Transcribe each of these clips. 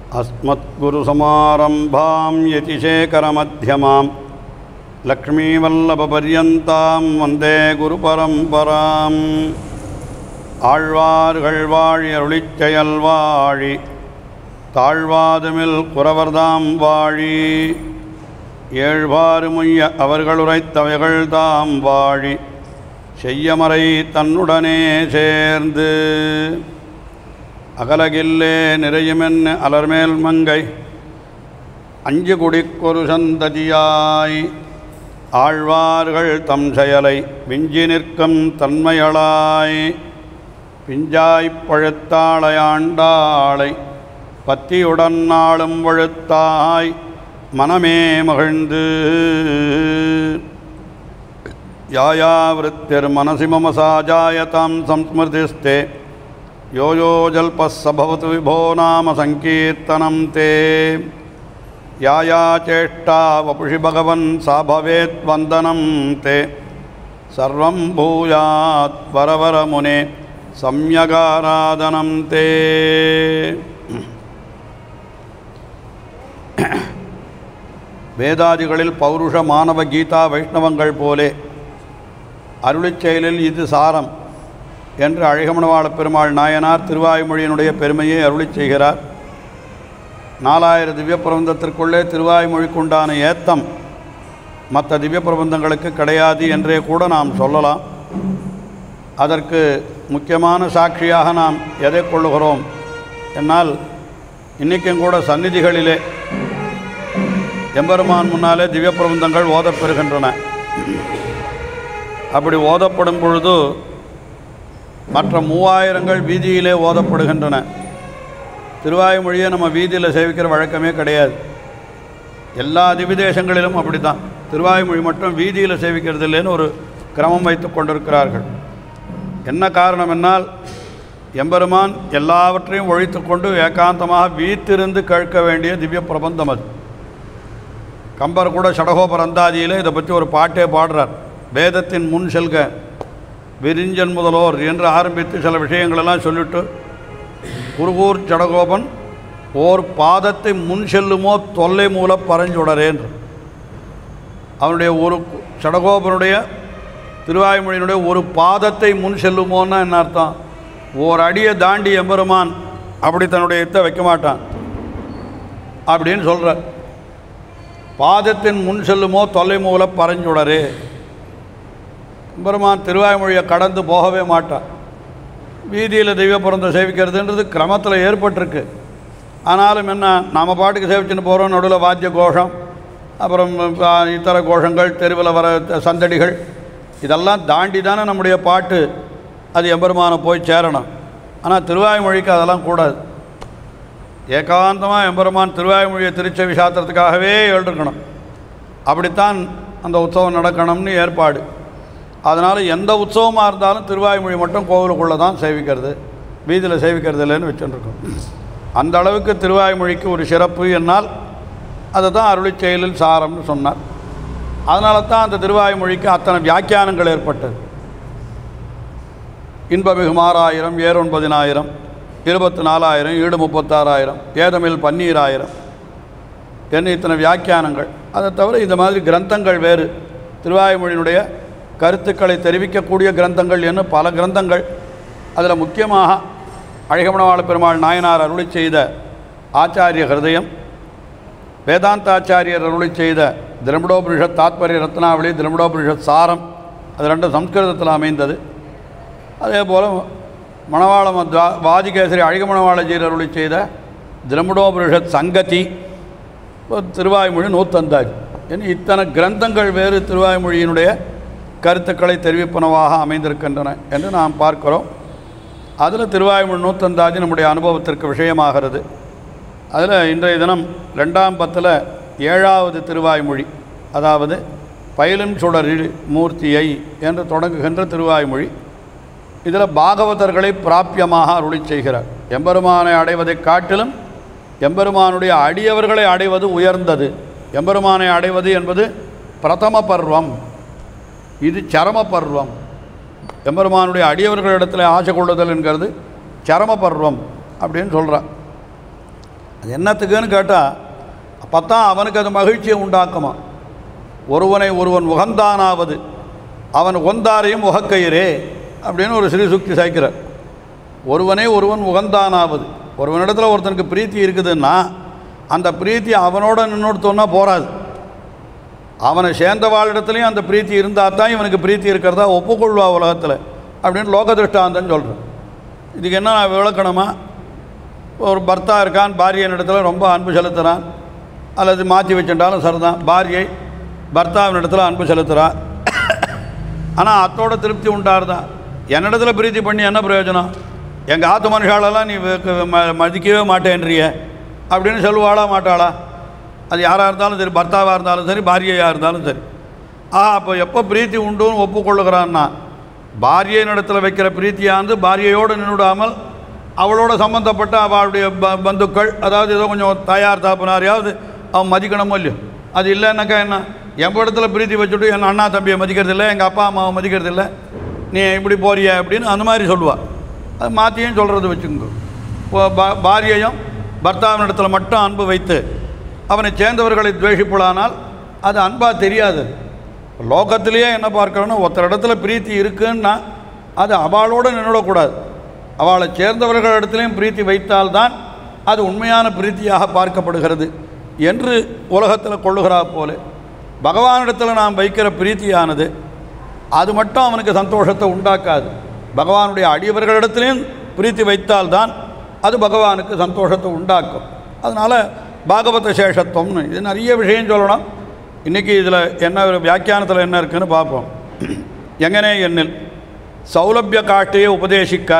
अस्मद्गुरुसमारम्भां यतिशेखरमध्यमां लक्ष्मीवल्लभपर्यन्तां वन्दे गुरुपरम्पराम् ஆழ்வார்கள் வாழி அருளிச் செயல் வாழி தாழ்வாதுமில் குறவர்தாம் வாழி ஏழ்வாறு முய்ய அவர்கள் உரைத்தவைகள் தாம் வாழி செய்யமறை தன்னுடனே சேர்ந்து அகலகில்லே நிறையுமென் அலர்மேல் மங்கை அஞ்சு குடிக்கொரு சந்ததியாய் ஆழ்வார்கள் தம் செயலை விஞ்சி நிற்கும் தன்மையளாய் பிஞ்சாய்ப் பழுத்தாளையாண்டாளை பத்தியுடன் நாளும் வழுத்தாய் மனமே மகிழ்ந்து யாயா விருத்திர் மனசி மம சாஜாயதாம் சம்ஸ்மிருதிஸ்தே யோ யோ ஜல்பஸ்ஸபவது விபோ நாம சங்கீர்த்தனம் தே யாயா சேஷ்டா வபுஷி பகவன் சா பவேத் வந்தனம் தே சர்வம் பூயாத் வரவர முனே சம்யகாராதனம் தே. வேதாதிகளில் பௌருஷ மானவ கீதா வைஷ்ணவங்கள் போலே அருளிச் செயலில் இது சாரம் என்று அழகமணவாள பெருமாள் நாயனார் திருவாய்மொழியினுடைய பெருமையை அருளிச் செய்கிறார். 4000 திவ்ய பிரபந்தத்திற்குள்ளே திருவாய்மொழிக்குண்டான ஏத்தம் மற்ற திவ்ய பிரபந்தங்களுக்கு கிடையாது என்றே கூட நாம் சொல்லலாம். அதற்கு முக்கியமான சாட்சியாக நாம் எதை கொள்ளுகிறோம் என்னால் இன்றைக்கும் கூட சந்நிதிகளிலே எம்பெருமான் முன்னாலே திவ்ய பிரபந்தங்கள் ஓதப்பெறுகின்றன. அப்படி ஓதப்படும் பொழுது மற்ற 3000 வீதியிலே ஓதப்படுகின்றன. திருவாய்மொழியை நம்ம வீதியில் சேவிக்கிற வழக்கமே கிடையாது. எல்லா திவ்யதேசங்களிலும் அப்படி தான். திருவாய்மொழி மட்டும் வீதியில் சேவிக்கிறது இல்லைன்னு ஒரு கிரமம் வைத்து கொண்டிருக்கிறார்கள். என்ன காரணம் என்னால் எம்பெருமான் எல்லாவற்றையும் ஒழித்து கொண்டு ஏகாந்தமாக வீத்திருந்து கேட்க வேண்டிய திவ்ய பிரபந்தம் அது. கம்பர் கூட ஷடகோபர் அந்தாதியில் இதை பற்றி ஒரு பாட்டே பாடுறார். வேதத்தின் முன் செல்க விரிஞ்சன் முதலோர் என்று ஆரம்பித்து சில விஷயங்களெல்லாம் சொல்லிட்டு குருகூர் ஷடகோபன் ஓர் பாதத்தை முன் செல்லுமோ தொல்லை மூல பரஞ்சுடரேன்று அவனுடைய ஒரு ஷடகோபனுடைய திருவாய்மொழியினுடைய ஒரு பாதத்தை முன் செல்லுமோன்னா என்ன அர்த்தம்? ஓர் அடியை தாண்டி எம்பெருமான் அப்படி தன்னுடைய இத்தை வைக்க மாட்டான் அப்படின்னு சொல்கிறார். பாதத்தின் முன் செல்லுமோ தொல்லை மூல பரஞ்சுடரே. எம்பெருமான் திருவாய்மொழியை கடந்து போகவே மாட்டான். வீதியில் தெய்வ பிறந்த சேவிக்கிறதுன்றது கிரமத்தில் ஏற்பட்டிருக்கு. ஆனாலும் என்ன, நாம் பாட்டுக்கு சேவிச்சுன்னு போகிறோம். நடுவில் வாத்திய கோஷம், அப்புறம் இத்தர கோஷங்கள், தெருவில் வர சந்தடிகள், இதெல்லாம் தாண்டி தானே நம்முடைய பாட்டு அது எம்பெருமானை போய் சேரணும். ஆனால் திருவாய்மொழிக்கு அதெல்லாம் கூடாது. ஏகாந்தமாக எம்பெருமான் திருவாய்மொழியை திருச்செவி சாத்திரத்துக்காகவே எழுதிருக்கணும். அப்படித்தான் அந்த உற்சவம் நடக்கணும்னு ஏற்பாடு. அதனால் எந்த உற்சவமாக இருந்தாலும் திருவாய்மொழி மட்டும் கோவிலுக்குள்ளே தான் சேவிக்கிறது, வீதியில் சேவிக்கிறது இல்லைன்னு வச்சுருக்கோம். அந்த அளவுக்கு திருவாய்மொழிக்கு ஒரு சிறப்பு என்னால் அதை தான் அருளிச் செயலில் சாரம்னு சொன்னார். அதனால தான் அந்த திருவாய்மொழிக்கு அத்தனை வியாக்கியானங்கள் ஏற்பட்டது. இன்பமிகு 6000, ஏர் 9000, 24,000, ஈடு 36,000, ஏதமில் 12,000 என்ன இத்தனை வியாக்கியானங்கள். அதை தவிர இந்த மாதிரி கிரந்தங்கள் வேறு, திருவாய்மொழியினுடைய கருத்துக்களை தெரிவிக்கக்கூடிய கிரந்தங்கள் என்ன பல கிரந்தங்கள். அதில் முக்கியமாக அழகமணவாள பெருமாள் நாயனார் அருளி செய்த ஆச்சாரிய ஹிருதயம், வேதாந்தாச்சாரியர் அருளி செய்த திரமிடோபனிஷத் தாத்பரிய ரத்னாவளி, திரமிடோபனிஷத் சாரம், அது ரெண்டும் சம்ஸ்கிருதத்தில் அமைந்தது. அதே போல் மணவாள வாதிகேசரி அழகமணவாளஜீர் அருளி செய்த திரமிடோபனிஷத் சங்கதி, திருவாய்மொழி 150. ஏன்னா இத்தனை கிரந்தங்கள் வேறு திருவாய்மொழியினுடைய கருத்துக்களை தெரிவிப்பனவாக அமைந்திருக்கின்றன என்று நாம் பார்க்கிறோம். அதில் திருவாய்மொழி 150 நம்முடைய அனுபவத்திற்கு விஷயமாகிறது. அதில் இன்றைய தினம் 2ஆம் பத்தில் 7வது திருவாய்மொழி, அதாவது பயிலும் சுடரில் மூர்த்தியை என்று தொடங்குகின்ற திருவாய்மொழி. இதில் பாகவதர்களை பிராப்பியமாக அருளி செய்கிறார். எம்பெருமானை அடைவதை காட்டிலும் எம்பெருமானுடைய அடியவர்களை அடைவது உயர்ந்தது. எம்பெருமானை அடைவது என்பது பிரதம பர்வம், இது சரம பர்வம். எம்பெருமானுடைய அடியவர்களிடத்தில் ஆசை கொள்ளுதல் என்கிறது சரம பர்வம் அப்படின்னு சொல்கிறார். அது என்னத்துக்குன்னு கேட்டால் அப்போ தான் அவனுக்கு அது மகிழ்ச்சியை உண்டாக்குமா. ஒருவனை ஒருவன் உகந்தானாவது அவன் உகந்தாரையும் உகக்கயிறே அப்படின்னு ஒரு ஸ்ரீசுக்தி சாய்க்கிறார். ஒருவனே ஒருவன் உகந்தானாவது, ஒருவனிடத்தில் ஒருத்தனுக்கு பிரீத்தி இருக்குதுன்னா அந்த பிரீத்தி அவனோட நின்றுத்தோன்னா போகாது, அவனை சேர்ந்த வாழ்இடத்துலையும் அந்த பிரீத்தி இருந்தால் தான் இவனுக்கு பிரீத்தி இருக்கிறதா ஒப்புக்கொள்வா உலகத்தில் அப்படின்னு லோக திருஷ்டாந்தன்னு சொல்கிறேன். இதுக்கு என்ன விளக்கணுமா, ஒரு பர்த்தா இருக்கான், பாரியன் இடத்துல ரொம்ப அன்பு செலுத்துகிறான், அல்லது மாற்றி வச்சுட்டாலும் சரிதான், பாரியை பர்த்தாவின் இடத்துல அன்பு செலுத்துகிறான். ஆனால் அத்தோட திருப்தி உண்டாருதான். என்னிடத்துல பிரீத்தி பண்ணி என்ன பிரயோஜனம், எங்கள் ஆத்து மனுஷாலெல்லாம் நீ மதிக்கவே மாட்டேன்றிய அப்படின்னு சொல்லுவாளா மாட்டாளா? அது யாராக இருந்தாலும் சரி, பர்த்தாவாக இருந்தாலும் சரி, பாரியையாக இருந்தாலும் சரி. அப்போ எப்போ பிரீத்தி உண்டுன்னு ஒப்புக்கொள்ளுகிறான்னா, பாரியனிடத்தில் வைக்கிற பிரீத்தியானது பாரியையோடு நின்றுடாமல் அவளோட சம்பந்தப்பட்ட அவளுடைய பந்துக்கள், அதாவது ஏதோ கொஞ்சம் தாயார் தாப்புனாரையாவது அவன் மதிக்கணுமோ இல்லையோ. அது இல்லைன்னாக்கா என்ன, என் இடத்துல பிரீத்தி வச்சுட்டு என் அண்ணா தம்பியை மதிக்கிறதில்லை, எங்கள் அப்பா அம்மாவை மதிக்கிறதில்லை, நீ இப்படி போறிய அப்படின்னு அந்த மாதிரி சொல்லுவாள். அது மாற்றியும் சொல்கிறது வச்சுக்கோங்க. பாரியையும் பர்த்தாவினிடத்தில் மட்டும் அன்பு வைத்து அவனை சேர்ந்தவர்களை துவேஷிப்படானால் அது அன்பாக தெரியாது. லோகத்திலேயே என்ன பார்க்கணும்னா, ஒருத்தர் இடத்துல பிரீத்தி இருக்குன்னா அது அவளோடு நின்றுடக்கூடாது, அவளை சேர்ந்தவர்கள் இடத்துலையும் பிரீத்தி வைத்தால்தான் அது உண்மையான பிரீத்தியாக பார்க்கப்படுகிறது என்று உலகத்தில் கொள்ளுகிறா போல பகவானிடத்தில் நாம் வைக்கிற பிரீத்தியானது அது மட்டும் அவனுக்கு சந்தோஷத்தை உண்டாக்காது. பகவானுடைய அடியவர்களிடத்துலையும் பிரீத்தி வைத்தால்தான் அது பகவானுக்கு சந்தோஷத்தை உண்டாக்கும். அதனால் பாகவத சேஷத்துவம்னு இது நிறைய விஷயம் சொல்லணும். இன்றைக்கி இதில் என்ன வியாக்கியானத்தில் என்ன இருக்குதுன்னு பார்ப்போம். எங்கனே என்னில் சௌலபிய காட்டையை உபதேசிக்க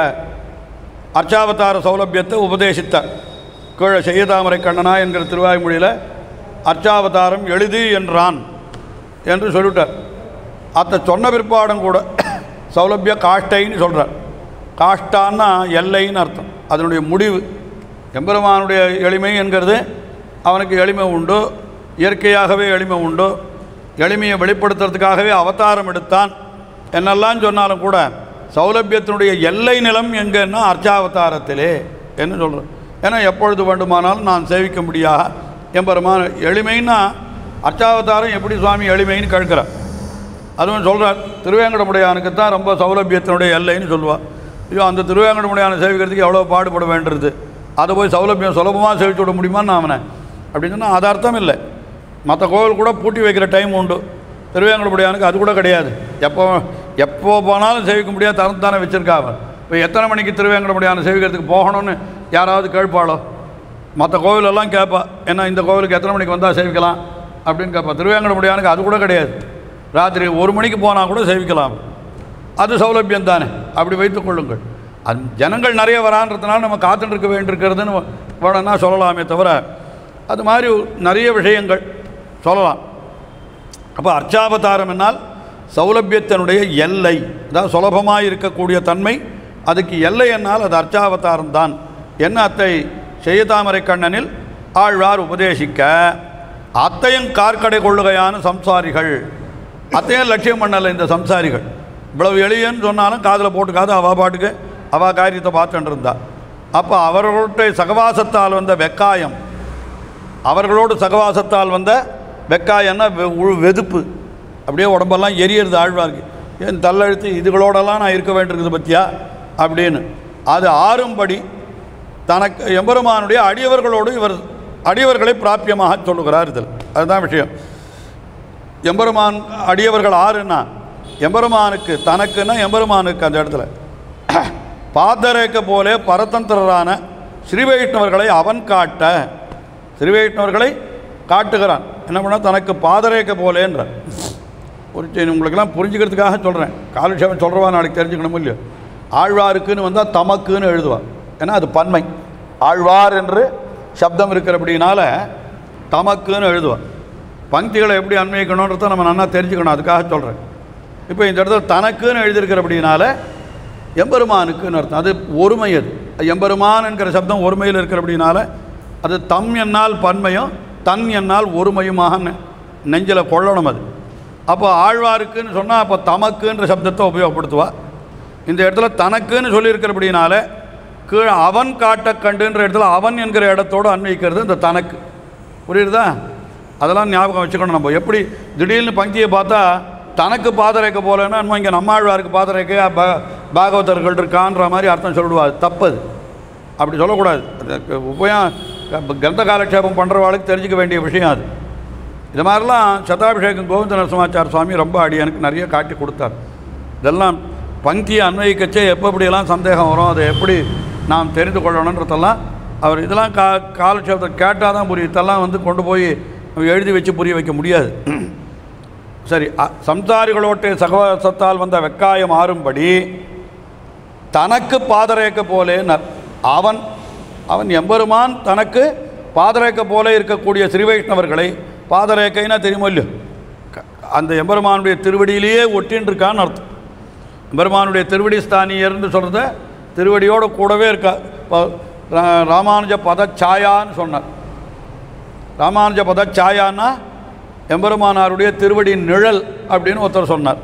அர்ச்சாவதார சௌலபியத்தை உபதேசித்தார். கீழே செய்யதாமரை கண்ணனா என்கிற திருவாய்மொழியில் அர்ச்சாவதாரம் எளிது என்றான் என்று சொல்லிட்டார். அதை சொன்ன பிற்பாடும் கூட சௌலபிய காஷ்டைன்னு சொல்கிறார். காஷ்டான்னா எல்லைன்னு அர்த்தம், அதனுடைய முடிவு. எம்பெருமானுடைய எளிமை என்கிறது அவனுக்கு எளிமை உண்டு, இயற்கையாகவே எளிமை உண்டு, எளிமையை வெளிப்படுத்துறதுக்காகவே அவதாரம் எடுத்தான் என்னெல்லாம் சொன்னாலும் கூட சௌலபியத்தினுடைய எல்லை நிலம் எங்கன்னா அர்ச்சாவதாரத்திலே என்ன சொல்கிறேன். ஏன்னா எப்பொழுது வேண்டுமானாலும் நான் சேவிக்க முடியாது எம்பெருமான் எளிமைன்னா அர்ச்சாவதாரம் எப்படி சுவாமி எளிமைன்னு கேட்குறார். அதுவும் சொல்கிறார், திருவேங்கடமுடையானுக்கு தான் ரொம்ப சௌலபியத்தினுடைய எல்லைன்னு சொல்லுவாள். ஐயோ அந்த திருவேங்கடமுடையான சேவிக்கிறதுக்கு எவ்வளோ பாடுபட வேண்டியது, அதை போய் சௌலபியம் சுலபமாக சேவிச்சு விட முடியுமான்னு அவனை அப்படின்னு சொன்னால் அது அர்த்தம் இல்லை. மற்ற கோவில் கூட பூட்டி வைக்கிற டைம் உண்டு, திருவேங்கடமுடையானுக்கு அது கூட கிடையாது. எப்போ போனாலும் சேவிக்க முடியாது, தரந்தானே வச்சுருக்காங்க. இப்போ எத்தனை மணிக்கு திருவேங்கடமுடையான சேவிக்கிறதுக்கு போகணும்னு யாராவது கேட்பாளோ? மற்ற கோவிலெல்லாம் கேட்பா, ஏன்னா இந்த கோவிலுக்கு எத்தனை மணிக்கு வந்தால் சேவிக்கலாம் அப்படின்னு கேட்பா. திருவேங்கடமுடையானுக்கு அது கூட கிடையாது, ராத்திரி 1 மணிக்கு போனால் கூட சேவிக்கலாம். அது சௌலபியம் தானே, அப்படி வைத்துக் கொள்ளுங்கள். அது ஜனங்கள் நிறைய வரான்றதுனால நம்ம காத்துட்டு இருக்க வேண்டியிருக்கிறதுன்னு வேணும்னா சொல்லலாமே தவிர அது மாதிரி நிறைய விஷயங்கள் சொல்லலாம். அப்போ அர்ச்சாவதாரம் என்னால் சௌலபியத்தினுடைய எல்லை, அதாவது சுலபமாக இருக்கக்கூடிய தன்மை, அதுக்கு எல்லை என்னால் அது அர்ச்சாவதாரம் தான் என்ன அத்தை செய்யதாமரை கண்ணனில் ஆழ்வார் உபதேசிக்க அத்தையும் கார்க்கடை கொள்ளுகையான சம்சாரிகள், அத்தையும் லட்சியம் பண்ணலை இந்த சம்சாரிகள். இவ்வளவு எளியன்னு சொன்னாலும் காதில் போட்டுக்காது, அவள் பாட்டுக்கு அவள் காரியத்தை பார்த்துட்டு இருந்தா. அப்போ அவர்களுடைய சகவாசத்தால் வந்த வெக்காயம், அவர்களோடு சகவாசத்தால் வந்த வெக்காயம்னா வெதுப்பு, அப்படியே உடம்பெல்லாம் எரியறது ஆழ்வார்க்கு. ஏன் தள்ளெழுத்து இதுகளோடெல்லாம் நான் இருக்க வேண்டியிருக்குது பற்றியா அப்படின்னு அது ஆறும்படி தனக்கு எம்பெருமானுடைய அடியவர்களோடு இவர் அடியவர்களை பிராப்பியமாக சொல்லுகிறார். இதில் அதுதான் விஷயம். எம்பெருமான் அடியவர்கள் ஆறுன்னா எம்பெருமானுக்கு தனக்குன்னா எம்பெருமானுக்கு அந்த இடத்துல பாதரேக்க போலே பரதந்திரரான ஸ்ரீவைஷ்ணவர்களை அவன் காட்ட, ஸ்ரீவைஷ்ணவர்களை காட்டுகிறான். என்ன பண்ணால் தனக்கு பாதரேக்க போலேன்ற ஒரு உங்களுக்கெல்லாம் புரிஞ்சுக்கிறதுக்காக சொல்கிறேன். காலட்சேபம் சொல்கிறவா நாளைக்கு தெரிஞ்சுக்கணும் இல்லையோ. ஆழ்வாருக்குன்னு வந்தால் தமக்குன்னு எழுதுவான், ஏன்னா அது பன்மை. ஆழ்வார் என்று சப்தம் இருக்கிறபடினால தமக்குன்னு எழுதுவான். பங்கிகளை எப்படி அன்வயிக்கணுன்றத நம்ம நல்லா தெரிஞ்சுக்கணும், அதுக்காக சொல்கிறேன். இப்போ இந்த இடத்துல தனக்குன்னு எழுதியிருக்கிறபடினால எம்பெருமானுக்குன்னு அர்த்தம். அது ஒருமை, அது எம்பெருமான் என்கிற சப்தம் ஒருமையில் இருக்கிறபடினால அது தம் என்னால் பன்மையும் தன் என்னால் ஒருமையுமாக நெஞ்சில் கொள்ளணும். அது அப்போ ஆழ்வாருக்குன்னு சொன்னால் அப்போ தமக்குன்ற சப்தத்தை உபயோகப்படுத்துவா. இந்த இடத்துல தனக்குன்னு சொல்லியிருக்கிறபடினால கீழே அவன் காட்ட கண்டுன்ற இடத்துல அவன் என்கிற இடத்தோடு அன்வைக்கிறது இந்த தனக்கு. புரியுறதா? அதெல்லாம் ஞாபகம் வச்சுக்கணும். நம்ம எப்படி திடீர்னு பங்கியை பார்த்தா தனக்கு பாதரேக்க போலன்னா நம்ம இங்கே நம்மாழ்வாருக்கு பாதரேக்க பாகவதர்கள் இருக்கான்ற மாதிரி அர்த்தம் சொல்லிடுவாது. தப்பது, அப்படி சொல்லக்கூடாது. கிரந்த காலக்ஷேபம் பண்ணுறவாளுக்கு தெரிஞ்சிக்க வேண்டிய விஷயம் அது. இது மாதிரிலாம் சதாபிஷேகம் கோவிந்த நரசிம்மாச்சார சுவாமி ரொம்ப எனக்கு நிறைய காட்டி கொடுத்தார். இதெல்லாம் பங்கியை அன்வயிக்கச்சே எப்படியெல்லாம் சந்தேகம் வரும், அதை எப்படி நாம் தெரிந்து கொள்ளணுன்றதெல்லாம் அவர் இதெல்லாம் காலக்ஷேபத்தை கேட்டால் தான் புரியும். இதெல்லாம் கொண்டு போய் எழுதி வச்சு புரிய வைக்க முடியாது. சரி, சம்சாரிகளோட்டே சகவாசத்தால் வந்த வெக்காயம் ஆறும்படி தனக்கு பாதரேக்க போலேனர். அவன் எம்பெருமான் தனக்கு பாதரேக்க போல இருக்கக்கூடிய ஸ்ரீ வைஷ்ணவர்களை, பாதரேக்கைன்னா தெரியுமோ இல்லையோ, அந்த எம்பெருமானுடைய திருவடியிலேயே ஒட்டின்னு இருக்கான்னு அர்த்தம். எம்பெருமானுடைய திருவடி ஸ்தானியர்னு சொல்கிறத திருவடியோடு கூடவே இருக்கா. ராமானுஜ பதச்சாயான்னு சொன்னார். ராமானுஜ பதச்சாயான்னா எம்பெருமானாருடைய திருவடி நிழல் அப்படின்னு ஒருத்தர் சொன்னார்.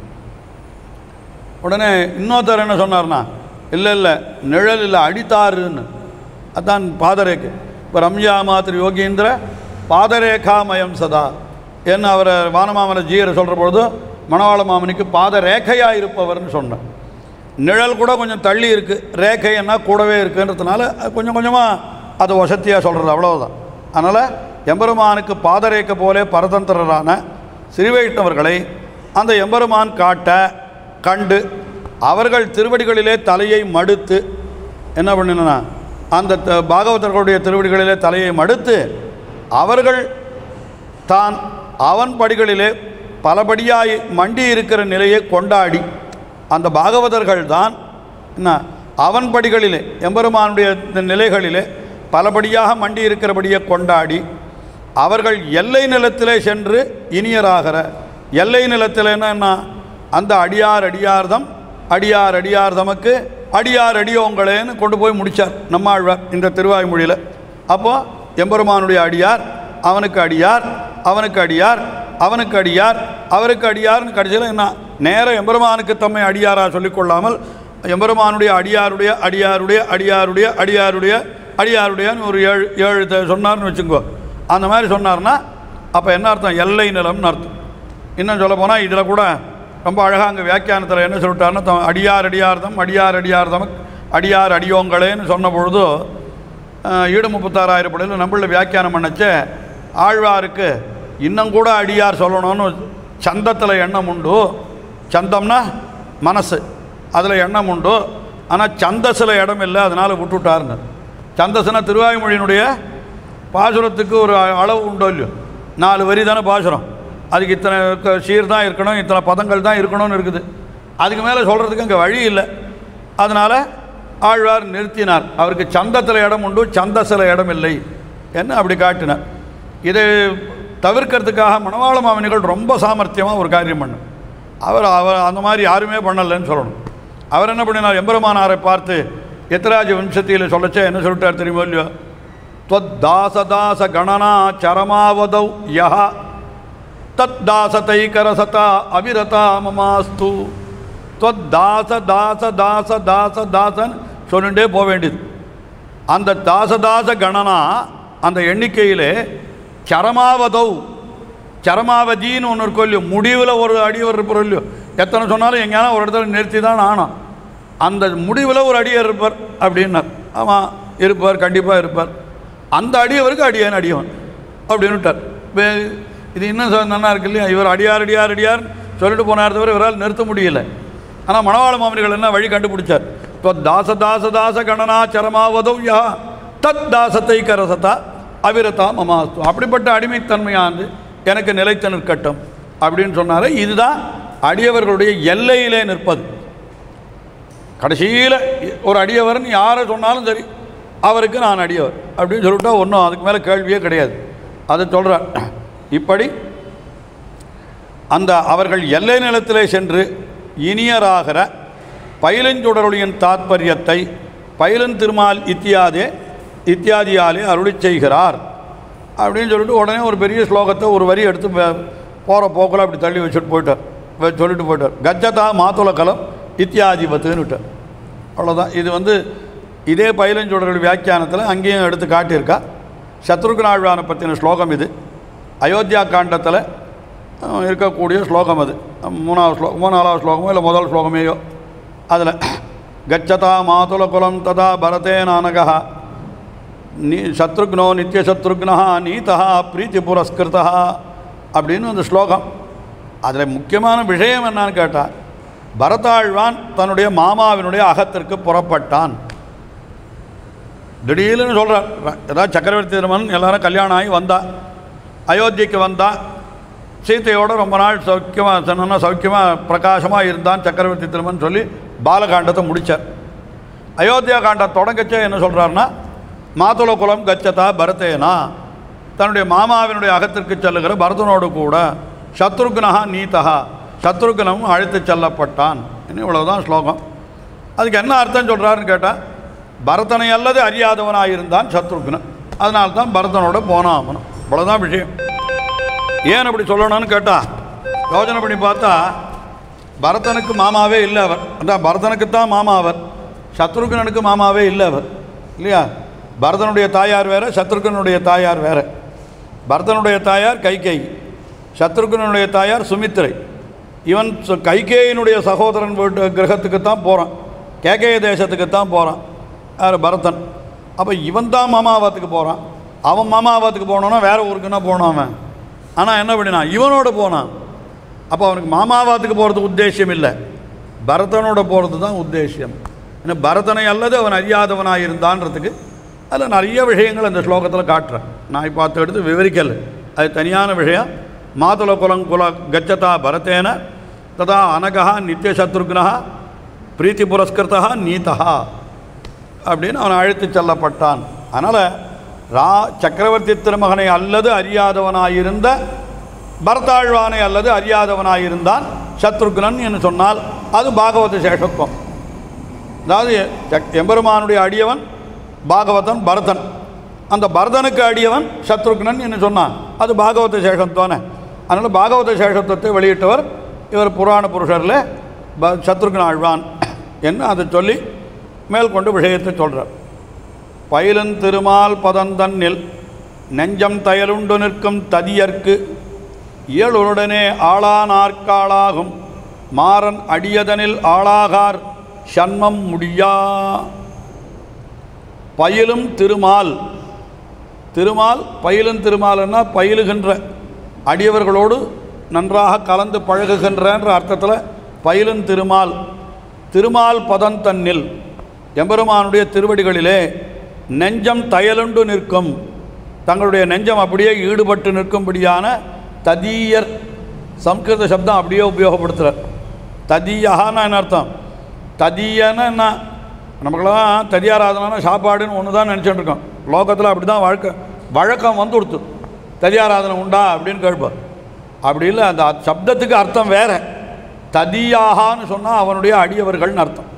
உடனே இன்னொருத்தர் என்ன சொன்னார்னா, இல்லை நிழல் இல்லை, அடித்தாருன்னு. அதான் பாதரேக்கு. இப்போ ரம்யா மாத்திரு யோகீந்திர பாதரேகாமயம் சதா என்ன அவரை வானமாமன ஜீயரை சொல்கிற பொழுது மணவாள மாமனுக்கு பாதரேகையாக இருப்பவர்னு சொன்னார். நிழல் கூட கொஞ்சம் தள்ளி இருக்குது, ரேகைன்னா கூடவே இருக்குன்றதுனால கொஞ்சம் கொஞ்சமாக அதை வசதியாக சொல்கிறது, அவ்வளவுதான். அதனால் எம்பெருமானுக்கு பாதரேக்க போலே பரதந்திரரான ஸ்ரீ வைஷ்ணவர்களை அந்த எம்பெருமான் காட்ட கண்டு அவர்கள் திருவடிகளிலே தலையை மடுத்து என்ன பண்ணினா, அந்த பாகவதர்களுடைய திருவடிகளிலே தலையை மடுத்து அவர்கள் தான் அவன் படிகளிலே பலபடியாய் மண்டி இருக்கிற நிலையை கொண்டாடி, அந்த பாகவதர்கள் தான் என்ன அவன் படிகளிலே எம்பெருமானுடைய நிலைகளிலே பலபடியாக மண்டி இருக்கிறபடியை கொண்டாடி அவர்கள் எல்லை நிலத்திலே சென்று இனியராகிற. எல்லை நிலத்திலேன்னா என்ன, அந்த அடியார் அடியார்தம் அடியார் அடியார்தமக்கு அடியார் அடியோங்களேன்னு கொண்டு போய் முடித்தார் நம்மாழ்வார் இந்த திருவாய்மொழியில். அப்போது எம்பெருமானுடைய அடியார், அவனுக்கு அடியார், அவனுக்கு அடியார், அவனுக்கு அடியார், அவருக்கு அடியார்னு கடைசியில் என்ன நேரம் எம்பெருமானுக்கு தம்மை அடியாராக சொல்லிக்கொள்ளாமல் எம்பெருமானுடைய அடியாருடைய அடியாருடைய அடியாருடைய அடியாருடைய அடியாருடையான்னு ஒரு ஏழு சொன்னார்னு வச்சுக்கோ. அந்த மாதிரி சொன்னார்னா அப்போ என்ன அர்த்தம், எல்லை நிலம்னு அர்த்தம். இன்னும் சொல்ல போனால் இதில் கூட ரொம்ப அழகாக அங்கே வியாக்கியானத்தில் என்ன சொல்லிட்டாருன்னா, அடியார் அடியார்தம் அடியார் அடியார்தம் அடியார் அடியோங்களேன்னு சொன்ன பொழுது ஈடு 36,000 படையில் நம்மள வியாக்கியானம் பண்ணச்சே ஆழ்வாருக்கு இன்னும் கூட அடியார் சொல்லணும்னு சந்தத்தில் எண்ணம் உண்டு. சந்தம்னா மனசு, அதில் எண்ணம் உண்டு. ஆனால் சந்தஸில் இடம் இல்லை, அதனால் விட்டுவிட்டாருன்னு. சந்தஸ்னா திருவாய்மொழியினுடைய பாசுரத்துக்கு ஒரு அளவு உண்டோ இல்லையோ, 4 வரி தானே பாசுரம், அதுக்கு இத்தனை சீர் தான் இருக்கணும், இத்தனை பதங்கள் தான் இருக்கணும்னு இருக்குது. அதுக்கு மேலே சொல்கிறதுக்கு அங்கே வழி இல்லை. அதனால் ஆழ்வார் நிறுத்தினார். அவருக்கு சந்தத்தில் இடம் உண்டு, சந்தஸில் இடம் இல்லை என்ன அப்படி காட்டினார். இதை தவிர்க்கிறதுக்காக மணவாள மாமனிகள் ரொம்ப சாமர்த்தியமாக ஒரு காரியம் பண்ணார். அவர் அந்த மாதிரி யாருமே பண்ணலைன்னு சொல்லணும். அவர் என்ன பண்ணினார், எம்பெருமானாரை பார்த்து எத்திராஜ வம்சத்தியில் சொல்லச்சே என்ன சொல்லிட்டார் தெரியுமோ இல்லையோ, त्वद् दासदास गणना चरमावदौ यः तत् दासतैकरसता अविरता ममास्तु. त्वद् दास दास दास दास दासन சொல்லிட்டே போக வேண்டியது. அந்த தாசதாச கணனா அந்த எண்ணிக்கையிலே சரமாவதௌ, சரமாவதின்னு ஒன்று இருக்கும் இல்லையோ, முடிவில் ஒரு அடியவர் இருப்பார் இல்லையோ, எத்தனை சொன்னாலும் எங்கேனா ஒரு இடத்துல நிறுத்தி தான் ஆனான். அந்த முடிவில் ஒரு அடியர் இருப்பார் அப்படின்னார். ஆமாம் இருப்பார், கண்டிப்பாக இருப்பார். அந்த அடியவருக்கு அடியான் அடியவன் அப்படின்னுட்டார். இது இன்னும் நல்லா இருக்கு இல்லையா, இவர் அடியார் அடியார் அடியார் சொல்லிட்டு போனார் தவிர இவரால் நிறுத்த முடியல. ஆனால் மணவாள மாமனிகள் என்ன வழி கண்டுபிடிச்சார். தாச தாச தாச கணனா சரமாவதவ்யா தத் தாசத்தை கரசதா அவிரதா மமாஸ்து. அப்படிப்பட்ட அடிமைத்தன்மையானது எனக்கு நிலைத்து நிற்கட்டும் அப்படின்னு சொன்னார். இதுதான் அடியவர்களுடைய எல்லையிலே நிற்பது. கடைசியில் ஒரு அடியவர்னு யாரை சொன்னாலும் சரி, அவருக்கு நான் அடியவர் அப்படின்னு சொல்லிட்டா ஒன்றும் அதுக்கு மேலே கேள்வியே கிடையாது. அதை சொல்கிறார். இப்படி அந்த அவர்கள் எல்லை நிலத்திலே சென்று இனியராகிற பயிலஞ்சுடருளியின் தாத்பரியத்தை பயிலன் திருமால் இத்தியாதியாலே அருளி செய்கிறார் அப்படின்னு சொல்லிட்டு உடனே ஒரு பெரிய ஸ்லோகத்தை ஒரு வரி எடுத்து போகிற போக்கில் அப்படி தள்ளி வச்சுட்டு சொல்லிட்டு போயிட்டார். கஜ்ஜதா மாத்துல கலம் இத்தியாதிபத்துன்னு விட்டார். அவ்வளோதான். இது இதே பயிலஞ்சோடர்கள் வியாக்கியானத்தில் அங்கேயும் எடுத்து காட்டியிருக்கா. சத்ருக்னாழ்வானை பற்றின ஸ்லோகம் இது. அயோத்தியா காண்டத்தில் இருக்கக்கூடிய ஸ்லோகம் அது. மூணாவது ஸ்லோகமோ இல்லை முதல் ஸ்லோகமேயோ அதில் கச்சதா மாதுல குலம் ததா பரதேனானகா சத்ருக்னோ நித்தியசத்ருக்னா நீதா பிரீத்தி புரஸ்கிருதா அப்படின்னு அந்த ஸ்லோகம். அதில் முக்கியமான விஷயம் என்னான்னு கேட்டால், பரதாழ்வான் தன்னுடைய மாமாவினுடைய அகத்திற்கு புறப்பட்டான். திடீர்னு சொல்கிறார். ஏதாவது சக்கரவர்த்தி திருமன் எல்லாரும் கல்யாணம் ஆகி வந்தா, அயோத்திக்கு வந்தா, சீத்தையோடு ரொம்ப நாள் சௌக்கியமாக பிரகாசமாக இருந்தான் சக்கரவர்த்தி திருமன் சொல்லி பாலகாண்டத்தை முடித்தார். அயோத்தியா காண்டம் தொடங்கச்சே என்ன சொல்கிறாருன்னா, மாதுல குலம் கச்சதா பரதேனா, தன்னுடைய மாமாவினுடைய அகத்திற்கு செல்லுகிற பரதனோடு கூட சத்ருக்னா நீதா, சத்ருக்னும் அழைத்து செல்லப்பட்டான். இன்னும் இவ்வளவுதான் ஸ்லோகம். அதுக்கு என்ன அர்த்தம் சொல்கிறாருன்னு கேட்டால், பரதனை அல்லது அறியாதவனாயிருந்தான் சத்ருக்னன், அதனால்தான் பரதனோட போனான் அவனும். இவ்வளோதான் விஷயம். ஏன் அப்படி சொல்லணும்னு கேட்டால், யோஜனை பண்ணி பார்த்தா பரதனுக்கு மாமாவே இல்லை அவர். அதான் பரதனுக்குத்தான் மாமா அவர், சத்ருக்னனுக்கு மாமாவே இல்லை அவர், இல்லையா? பரதனுடைய தாயார் வேறு, சத்ருக்னுடைய தாயார் வேறு. பரதனுடைய தாயார் கைகேயி, சத்ருக்னுடைய தாயார் சுமித்திரை. இவன் கைகேயினுடைய சகோதரன் வீட்டு கிரகத்துக்குத்தான் போகிறான், கேகேய தேசத்துக்குத்தான் போகிறான் யார் பரதன். அப்போ இவன் தான் மாமாவாத்துக்கு போகிறான். அவன் மாமாவாத்துக்கு போனோன்னா வேறு ஊருக்குன்னா போனான் அவன். ஆனால் என்ன பண்ணினா இவனோட போனான். அப்போ அவனுக்கு மாமாவாத்துக்கு போகிறதுக்கு உத்தேசியம் இல்லை, பரதனோட போகிறது தான் உத்தேசியம். ஏன்னா பரதனை அல்லது அவன் அறியாதவனாக இருந்தான்றதுக்கு அதில் நிறைய விஷயங்கள் அந்த ஸ்லோகத்தில் காட்டுறேன். நான் இப்போ பார்த்து எடுத்து விவரிக்கலை, அது தனியான விஷயம். மாதுல குலம் கச்சதா பரதேன ததா அனகா நித்தியசத்ருக்னா பிரீத்தி புரஸ்கிருதா நீதா அப்படின்னு அவன் அழைத்து செல்லப்பட்டான். அதனால் சக்கரவர்த்தி திருமகனை அல்லது அறியாதவனாயிருந்த பரதாழ்வானை அல்லது அறியாதவனாயிருந்தான் சத்ருக்னன் என்று சொன்னால் அது பாகவத சேஷத்துவம். அதாவது எம்பெருமானுடைய அடியவன் பாகவதன் பரதன், அந்த பரதனுக்கு அடியவன் சத்ருக்னன் என்று சொன்னான், அது பாகவத சேஷத்துவானே. அதனால் பாகவத சேஷத்துவத்தை வெளியிட்டவர் இவர் புராண புருஷரில் சத்ருக்ன ஆழ்வான் என்று அதை சொல்லி மேற்கொண்டு விஷயத்தை சொல்கிறார். பயிலன் திருமால் பதந்தன்னில் நெஞ்சம் தயலுண்டு நிற்கும் ததியர்க்கு இயலுடனே ஆளானார்காளாகும் மாறன் அடியதனில் ஆளாகார் சண்மம் முடியா. பயிலும் திருமால், திருமால் பயிலும் திருமால்னா பயிலுகின்ற அடியவர்களோடு நன்றாக கலந்து பழகுகின்றன்ற அர்த்தத்தில் பயிலும் திருமால். திருமால் பதந்தன்னில் எம்பெருமானுடைய திருவடிகளிலே நெஞ்சம் தயலுண்டு நிற்கும், தங்களுடைய நெஞ்சம் அப்படியே ஈடுபட்டு நிற்கும்படியான ததீயர், சம்ஸ்கிருத சப்தம் அப்படியே உபயோகப்படுத்துகிறார். ததீயஹான்னா என்ன அர்த்தம்? ததீயன்னா என்ன? நமக்கெல்லாம் ததியாராதனா சாப்பாடுன்னு ஒன்று தான் நினச்சிட்டு இருக்கோம். லோகத்தில் அப்படி தான் வழக்கம் வந்து கொடுத்து ததியாராதனை உண்டா அப்படின்னு கேட்பார். அப்படி இல்லை, அந்த சப்தத்துக்கு அர்த்தம் வேறு. ததியாகான்னு சொன்னால் அவனுடைய அடியவர்கள்னு அர்த்தம்.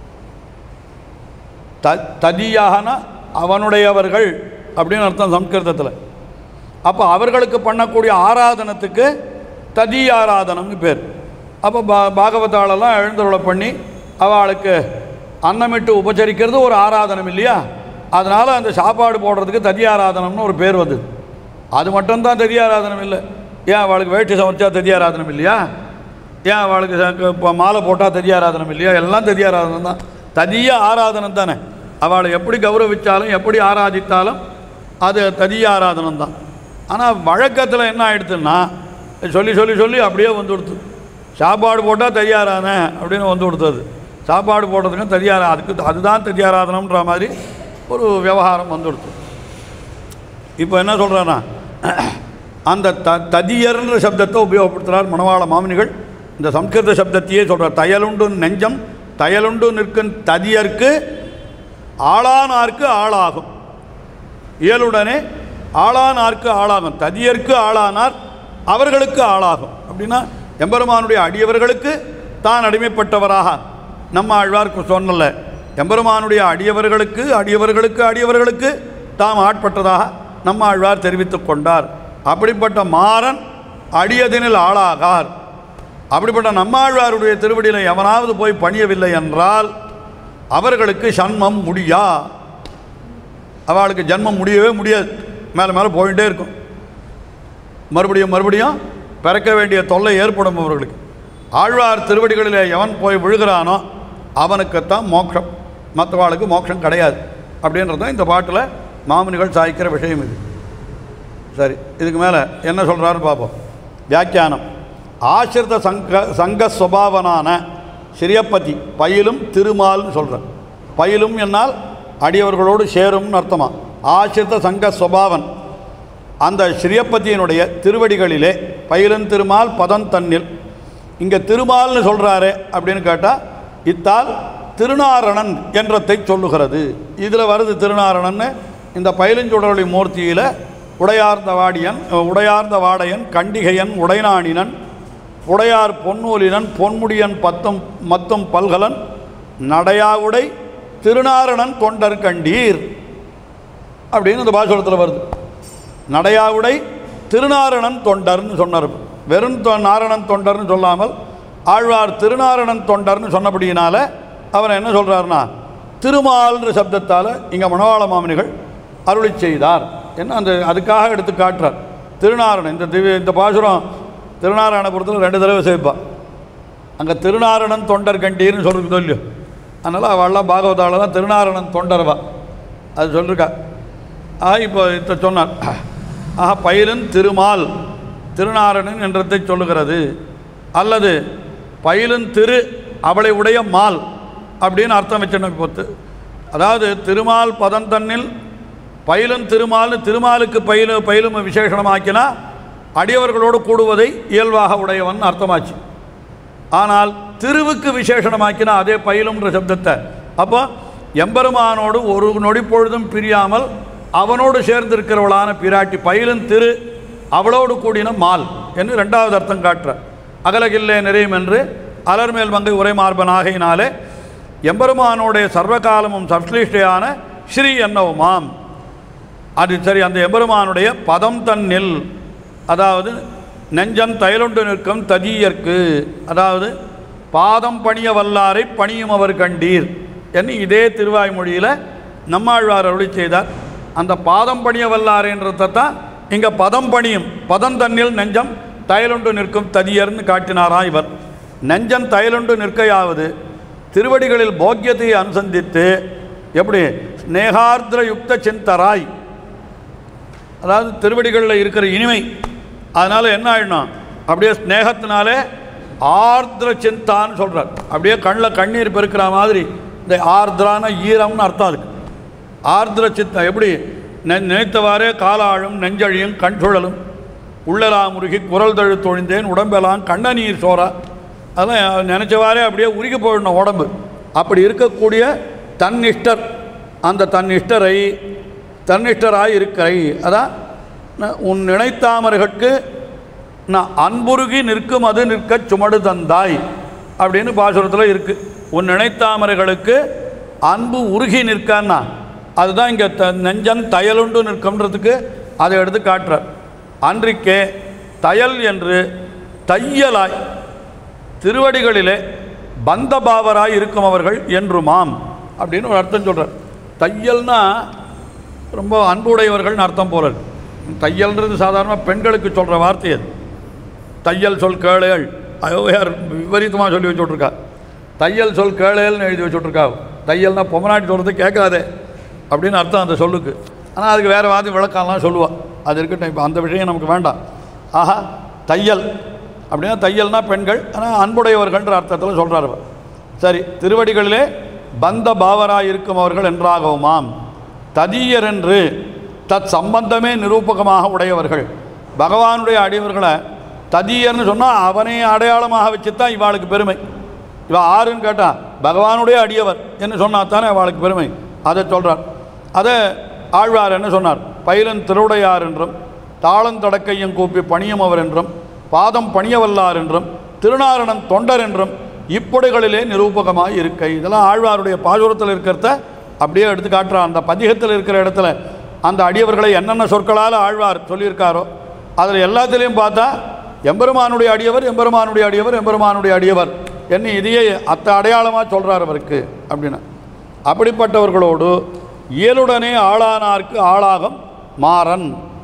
ததியாகனா அவனுடையவர்கள் அப்படின்னு அர்த்தம் சம்ஸ்கிருதத்தில். அப்போ அவர்களுக்கு பண்ணக்கூடிய ஆராதனத்துக்கு ததியாராதனம்னு பேர். அப்போ பாகவதாலெல்லாம் எழுந்தருளை பண்ணி அவளுக்கு அன்னமிட்டு உபச்சரிக்கிறது ஒரு ஆராதனம் இல்லையா? அதனால் அந்த சாப்பாடு போடுறதுக்கு ததியாராதனம்னு ஒரு பேர் வந்தது. அது மட்டும்தான் ததியாராதனம் இல்லை. ஏன் அவளுக்கு வேட்டி சமைச்சா ததியாராதனம் இல்லையா? ஏன் அவளுக்கு இப்போ மாலை போட்டால் ததியாராதனம் இல்லையா? எல்லாம் ததியாராதனம் தான், ததிய ஆராதனம் தானே. அவளை எப்படி கௌரவித்தாலும் எப்படி ஆராதித்தாலும் அது ததிய ஆராதனம் தான். ஆனால் வழக்கத்தில் என்ன ஆகிடுதுன்னா சொல்லி சொல்லி சொல்லி அப்படியே வந்து கொடுத்து சாப்பாடு போட்டால் ததியாராதனை அப்படின்னு வந்து கொடுத்தது. சாப்பாடு போடுறதுக்கும் அதுதான் ததியாராதனம்ன்ற மாதிரி ஒரு விவகாரம் வந்து கொடுத்து. இப்போ என்ன சொல்கிறேன்னா அந்த ததியர்ன்ற சப்தத்தை உபயோகப்படுத்துகிறார் மணவாள மாமுனிகள். இந்த சம்ஸ்கிருத சப்தத்தையே சொல்கிறார். தயலுண்டு நெஞ்சம் தயலுண்டு நிற்கும் ததியர்க்கு ஆளானார்க்கு ஆளாகும், இயலுடனே ஆளானார்க்கு ஆளாகும், ததியர்க்கு ஆளானார் அவர்களுக்கு ஆளாகும். அப்படின்னா எம்பெருமானுடைய அடியவர்களுக்கு தான் அடிமைப்பட்டவராக நம்ம ஆழ்வார்க்கு சொன்னல, எம்பெருமானுடைய அடியவர்களுக்கு அடியவர்களுக்கு அடியவர்களுக்கு தாம் ஆட்பட்டதாக நம்ம ஆழ்வார் தெரிவித்து கொண்டார். அப்படிப்பட்ட மாறன் அடியதினில் ஆளாகார். அப்படிப்பட்ட நம்மாழ்வாருடைய திருவடியில் எவனாவது போய் பணியவில்லை என்றால் அவர்களுக்கு ஜன்மம் முடியா, அவளுக்கு ஜன்மம் முடியவே முடியாது, மேலே மேலே போயிட்டே இருக்கும், மறுபடியும் மறுபடியும் பிறக்க வேண்டிய தொல்லை ஏற்படும் அவர்களுக்கு. ஆழ்வார் திருவடிகளில் எவன் போய் விழுகிறானோ அவனுக்குத்தான் மோட்சம், மற்றவாளுக்கு மோட்சம் கிடையாது அப்படின்றது தான் இந்த பாட்டில் மாமுனிகள் சாய்க்கிற விஷயம் இது. சரி, இதுக்கு மேலே என்ன சொல்கிறாரு பார்ப்போம். வியாக்கியானம். ஆசிரித சங்க சுபாவனான ஸ்ரீயப்பதி பயிலும் திருமால்னு சொல்கிறார். பயிலும் என்னால் அடியவர்களோடு சேரும்னு அர்த்தமா. ஆசிரித சங்க சுபாவன் அந்த ஸ்ரீயப்பதியினுடைய திருவடிகளிலே பயிலும் திருமால் பதம் தன்னில். இங்கே திருமால்னு சொல்கிறாரு அப்படின்னு கேட்டால் இத்தால் திருநாரணன் என்றதை சொல்லுகிறது. இதில் வருது திருநாரணன்னு. இந்த பயிலுஞ்சுடரொளி மூர்த்தியில் உடையார்ந்த வாடையன் கண்டிகையன் உடைநாணினன் உடையார் பொன்னூலினன் பொன்முடியன் மத்தும் பல்கலன் நடையாவுடை திருநாரணன் தொண்டர் கண்டீர் அப்படின்னு இந்த பாசுரத்தில் வருது. நடையாவுடை திருநாரணன் தொண்டர்னு சொன்னார். வெறும் நாரணன் தொண்டர்னு சொல்லாமல் ஆழ்வார் திருநாரணன் தொண்டர்னு சொன்னபடியினால அவர் என்ன சொல்கிறாருன்னா திருமால்ன்ற சப்தத்தால் இங்கே மணவாள மாமுனிகள் அருளி செய்தார் என்ன அதுக்காக எடுத்து காட்டுறார். திருநாரணன் இந்த பாசுரம் திருநாராயணபுரத்தில் 2 தடவை சேர்ப்பாள். அங்கே திருநாரணன் தொண்டர் கண்டீர்னு சொல்லிருக்கு இல்லையோ, அதனால் அவள்லாம் பாகவதாவில் தான் திருநாரணன் தொண்டர்வா அது சொல்லியிருக்கா. இப்போ இதை சொன்னார். பயிலும் திருமால் திருநாரணன் என்றதை சொல்லுகிறது. அல்லது பயிலும் திரு அவளை உடைய மால் அப்படின்னு அர்த்தம் வச்சுன்னு பொறுத்து. அதாவது திருமால் பதம் தன்னில் பயிலும் திருமால்னு திருமாலுக்கு பயிலும் விசேஷமாக்கினா அடியவர்களோடு கூடுவதை இயல்பாக உடையவன் அர்த்தமாச்சு. ஆனால் திருவுக்கு விசேஷமாக்கினா அதே பயிலும்ன்ற சப்தத்தை அப்போ எம்பெருமானோடு ஒரு நொடி பொழுதும் பிரியாமல் அவனோடு சேர்ந்திருக்கிறவளான பிராட்டி பயிலும் திரு அவளோடு கூடின மால் என்று 2வது அர்த்தம் காட்டுற. அகலகில்லே நிறையும் என்று அலர்மேல் மங்கை உரை மார்பனாகையினாலே எம்பெருமானோடைய சர்வகாலமும் சர்ஸ்லிஷ்டையான ஸ்ரீ என்னவுமாம். அது சரி, அந்த எம்பெருமானுடைய பதம் தன்னில் அதாவது நெஞ்சம் தைலொண்டு நிற்கும் ததியற்கு அதாவது பாதம் பணிய வல்லாரை பணியும் அவர் கண்டீர் என்று இதே திருவாய்மொழியில் நம்மாழ்வார் அருளி செய்தார். அந்த பாதம் பணிய வல்லாரைன்றதை தான் இங்கே பதம் பணியும் பதம் தன்னில் நெஞ்சம் தைலொண்டு நிற்கும் ததியர்னு காட்டினாரா இவர். நெஞ்சம் தைலொண்டு நிற்கையாவது திருவடிகளில் போக்கியத்தை அனுசந்தித்து எப்படி ஸ்னேகார்திர யுக்த சிந்தராய் அதாவது திருவடிகளில் இருக்கிற இனிமை அதனால் என்ன ஆகிடணும் அப்படியே ஸ்னேகத்தினாலே ஆர்திர சிந்தான்னு சொல்கிறார். அப்படியே கண்ணில் கண்ணீர் பெருக்கிற மாதிரி இந்த ஆர்திரான ஈரம்னு அர்த்தம் அதுக்கு. ஆர்திர சித்தம் எப்படி நினைத்தவாறே காலாழும் நெஞ்சழியும் கண் சுழலும் உள்ளலாம் உருகி குரல் தழு தொழிந்தேன் உடம்பெல்லாம் கண்ண நீர் சோறா அதெல்லாம் நினச்சவாறே அப்படியே உருகி போயிடணும் உடம்பு. அப்படி இருக்கக்கூடிய தன்னிஷ்டர் அந்த தன்னிஷ்டராய் இருக்கிறை அதான் உன் நினைத்தாமர்களுக்கு நான் அன்புருகி நிற்கும் அது நிற்க சுமடு தந்தாய் அப்படின்னு பாசுரத்தில் இருக்குது. உன் நினைத்தாமரைகளுக்கு அன்பு உருகி நிற்கான்னா அதுதான் இங்கே நெஞ்சன் தையலுண்டு நிற்கின்றதுக்கு அதை எடுத்து காட்டுறார். அன்றைக்கே தையல் என்று தையலாய் திருவடிகளிலே பந்தபாவராய் இருக்கும் அவர்கள் என்றுமாம் அப்படின்னு ஒரு அர்த்தம் சொல்கிறார். தையல்னா ரொம்ப அன்புடையவர்கள்னு அர்த்தம் போல இருக்கு. தையல்ன்றது சாதாரணமாக பெண்களுக்கு சொல்கிற வார்த்தை அது. தையல் சொல் கேளேள் யார் விபரீதமாக சொல்லி வச்சுட்ருக்கா. தையல் சொல் கேளேல்னு எழுதி வச்சுட்ருக்கா. தையல்னா பொம்மநாட்டி சொல்கிறது கேட்காதே அப்படின்னு அர்த்தம் அந்த சொல்லுக்கு. ஆனால் அதுக்கு வேறு வாதி விளக்கம்லாம் சொல்லுவாள். அது இருக்கட்டும், இப்போ அந்த விஷயம் நமக்கு வேண்டாம். தையல் அப்படின்னா தையல்னா பெண்கள், ஆனால் அன்புடையவர்கள்ன்ற அர்த்தத்தில் சொல்கிறார். சரி, திருவடிகளிலே பந்த பாவராய் இருக்கும் அவர்கள் என்றாகவுமாம். ததியர் என்று தத் சம்பந்தமே நிரூபகமாக உடையவர்கள். பகவானுடைய அடியவர்களை ததியர்னு சொன்னால் அவனே அடையாளமாக வச்சு தான் இவாளுக்கு பெருமை. இவள் ஆறுன்னு கேட்டால் பகவானுடைய அடியவர் என்று சொன்னால் தானே அவளுக்கு பெருமை. அதை சொல்கிறார். அதை ஆழ்வார் என்ன சொன்னார்? பயிலன் திருவுடையார் என்றும் தாளந்தடக்கையும் கூப்பி பணியும் அவர் என்றும் பாதம் பணியவல்லார் என்றும் திருநாரணன் தொண்டர் என்றும் இப்பொடைகளிலே நிரூபகமாக இருக்கை. இதெல்லாம் ஆழ்வாருடைய பாசுரத்தில் இருக்கிறத அப்படியே எடுத்து காட்டுறான். அந்த பதிகத்தில் இருக்கிற இடத்துல அந்த அடியவர்களை என்னென்ன சொற்களால் ஆழ்வார் சொல்லியிருக்காரோ அதில் எல்லாத்துலேயும் பார்த்தா எம்பெருமானுடைய அடியவர் எம்பெருமானுடைய அடியவர் எம்பெருமானுடைய அடியவர் என்ன இதையே அத்த அடையாளமாக சொல்கிறார் அவருக்கு அப்படின்னா. அப்படிப்பட்டவர்களோடு இயலுடனே ஆளானார்க்கு ஆளாகம் மாறன்.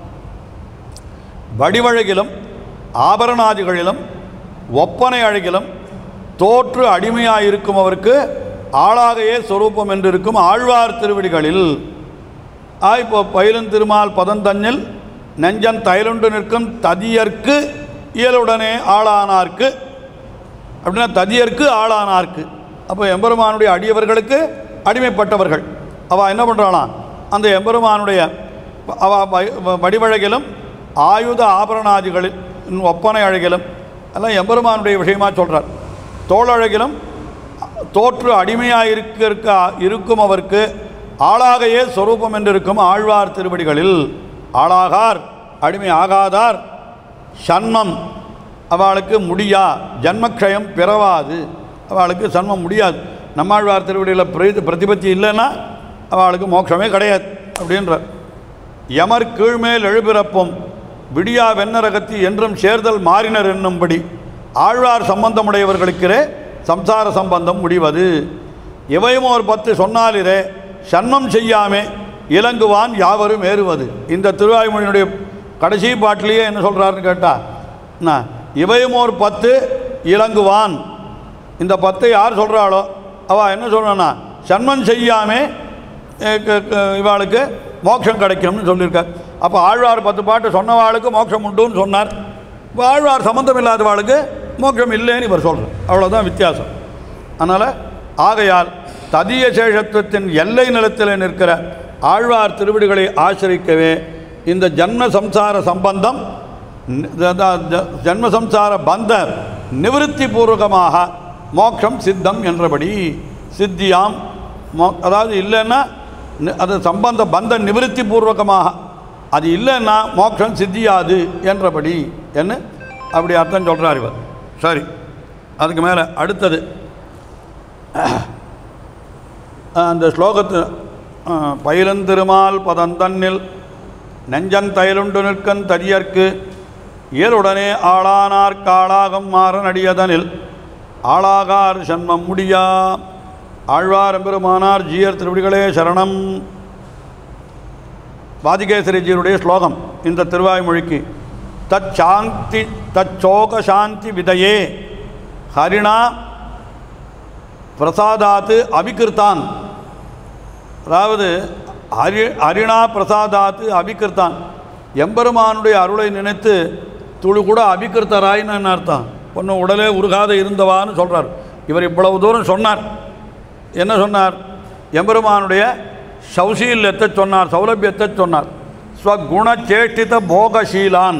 வடிவழகிலும் ஆபரணாதிகளிலும் ஒப்பனை அழகிலும் தோற்று அடிமையாயிருக்கும் அவருக்கு ஆளாகையே சொரூபம் என்றிருக்கும் ஆழ்வார் திருவடிகளில். இப்போ பயிலும் திருமால் பதந்தன்னில் நெஞ்சன் தைலுண்டு நிற்கும் ததியர்க்கு இயலுடனே ஆளானார்க்கு அப்படின்னா ததியர்க்கு ஆளானார்க்கு. அப்போ எம்பெருமானுடைய அடியவர்களுக்கு அடிமைப்பட்டவர்கள் அவள் என்ன பண்ணுறாளாம், அந்த எம்பெருமானுடைய வடிவழகிலும் ஆயுத ஆபரணாதிகளில் ஒப்பனை அழகிலும் எல்லாம் எம்பெருமானுடைய விஷயமாக சொல்கிறார். தோளழகிலும் தோற்று அடிமையாக இருக்கும் அவருக்கு ஆளாகையே சொரூபம் என்றிருக்கும் ஆழ்வார் திருவடிகளில். ஆளாகார் அடிமை ஆகாதார் சன்மம் அவளுக்கு முடியா, ஜன்மக்ஷயம் பிறவாது, அவளுக்கு சன்மம் முடியாது. நம்மாழ்வார் திருவடியில் பிரதிபத்தி இல்லைன்னா அவளுக்கு மோட்சமே கிடையாது அப்படின்றார். யமர் கீழ்மேல் எழுபிறப்பும் விடியா வெண்ணரகத்தி என்றும் சேர்தல் மாறினர் என்னும்படி ஆழ்வார் சம்பந்தமுடையவர்களுக்கே சம்சார சம்பந்தம் முடிவது. இவையும் ஒரு 10 சொன்னாலிரே சன்மம் செய்யாமே இலங்குவான் யாவரும் ஏறுவது. இந்த திருவாய்மொழியினுடைய கடைசி பாட்டிலேயே என்ன சொல்கிறாருன்னு கேட்டால், இவையும் ஒரு 10 இலங்குவான். இந்த 10 யார் சொல்கிறாளோ அவள் என்ன சொல்கிறான்னா சன்மம் செய்யாமே இவாளுக்கு மோட்சம் கிடைக்கும்னு சொல்லியிருக்கார். அப்போ ஆழ்வார் 10 பாட்டு சொன்னவாளுக்கு மோட்சம் உண்டுன்னு சொன்னார். இப்போ ஆழ்வார் சம்பந்தம் இல்லாதவாளுக்கு மோட்சம் இல்லைன்னு இவர் சொல்கிறார். அவ்வளோதான் வித்தியாசம். அதனால் ஆகையால் ததிய சேஷத்துவத்தின் எல்லை நிலத்தில் நிற்கிற ஆழ்வார் திருவடிகளை ஆசிரிக்கவே இந்த ஜன்ம சம்சார சம்பந்தம் ஜன்ம சம்சார பந்த நிவிருத்தி பூர்வகமாக மோட்சம் சித்தம் என்றபடி சித்தியாம். அதாவது இல்லைன்னா அது சம்பந்த பந்த நிவிருத்தி பூர்வகமாக, அது இல்லைன்னா மோட்சம் சித்தியாது என்றபடி என்ன அப்படி அர்த்தம் சொல்கிறார் இவர். சரி, அதுக்கு மேலே அடுத்தது அந்த ஸ்லோகத்து பயிலந்திருமால் பதந்தன்னில் நெஞ்சன் தைலுண்டு நிற்கன் தரியர்க்கு இயலுடனே ஆளானார்க்கு ஆளாகம் மாறன் அடியதனில் ஆளாகார் சன்மம் முடியா. ஆழ்வார் எம்பெருமானார் ஜீயர் திருவடிகளே சரணம். வாதிகேசரிஜியருடைய ஸ்லோகம் இந்த திருவாய்மொழிக்கு. தச்சாந்தி தச்சோக சாந்தி விதையே ஹரிணா பிரசாதாத்து அபிகிருத்தான். அதாவது ஹரிணா பிரசாதாத்து அபிகிருத்தான், எம்பெருமானுடைய அருளை நினைத்து துளி கூட அபிகிருத்தராயின்னு என்ன அர்த்தம், ஒன்றும் உடலே உருகாத இருந்தவான்னு சொல்கிறார். இவர் இவ்வளவு தூரம் சொன்னார். என்ன சொன்னார், எம்பெருமானுடைய சௌசீல்யத்தை சொன்னார், சௌலபியத்தை சொன்னார். ஸ்வகுண சேஷ்டித போகசீலான்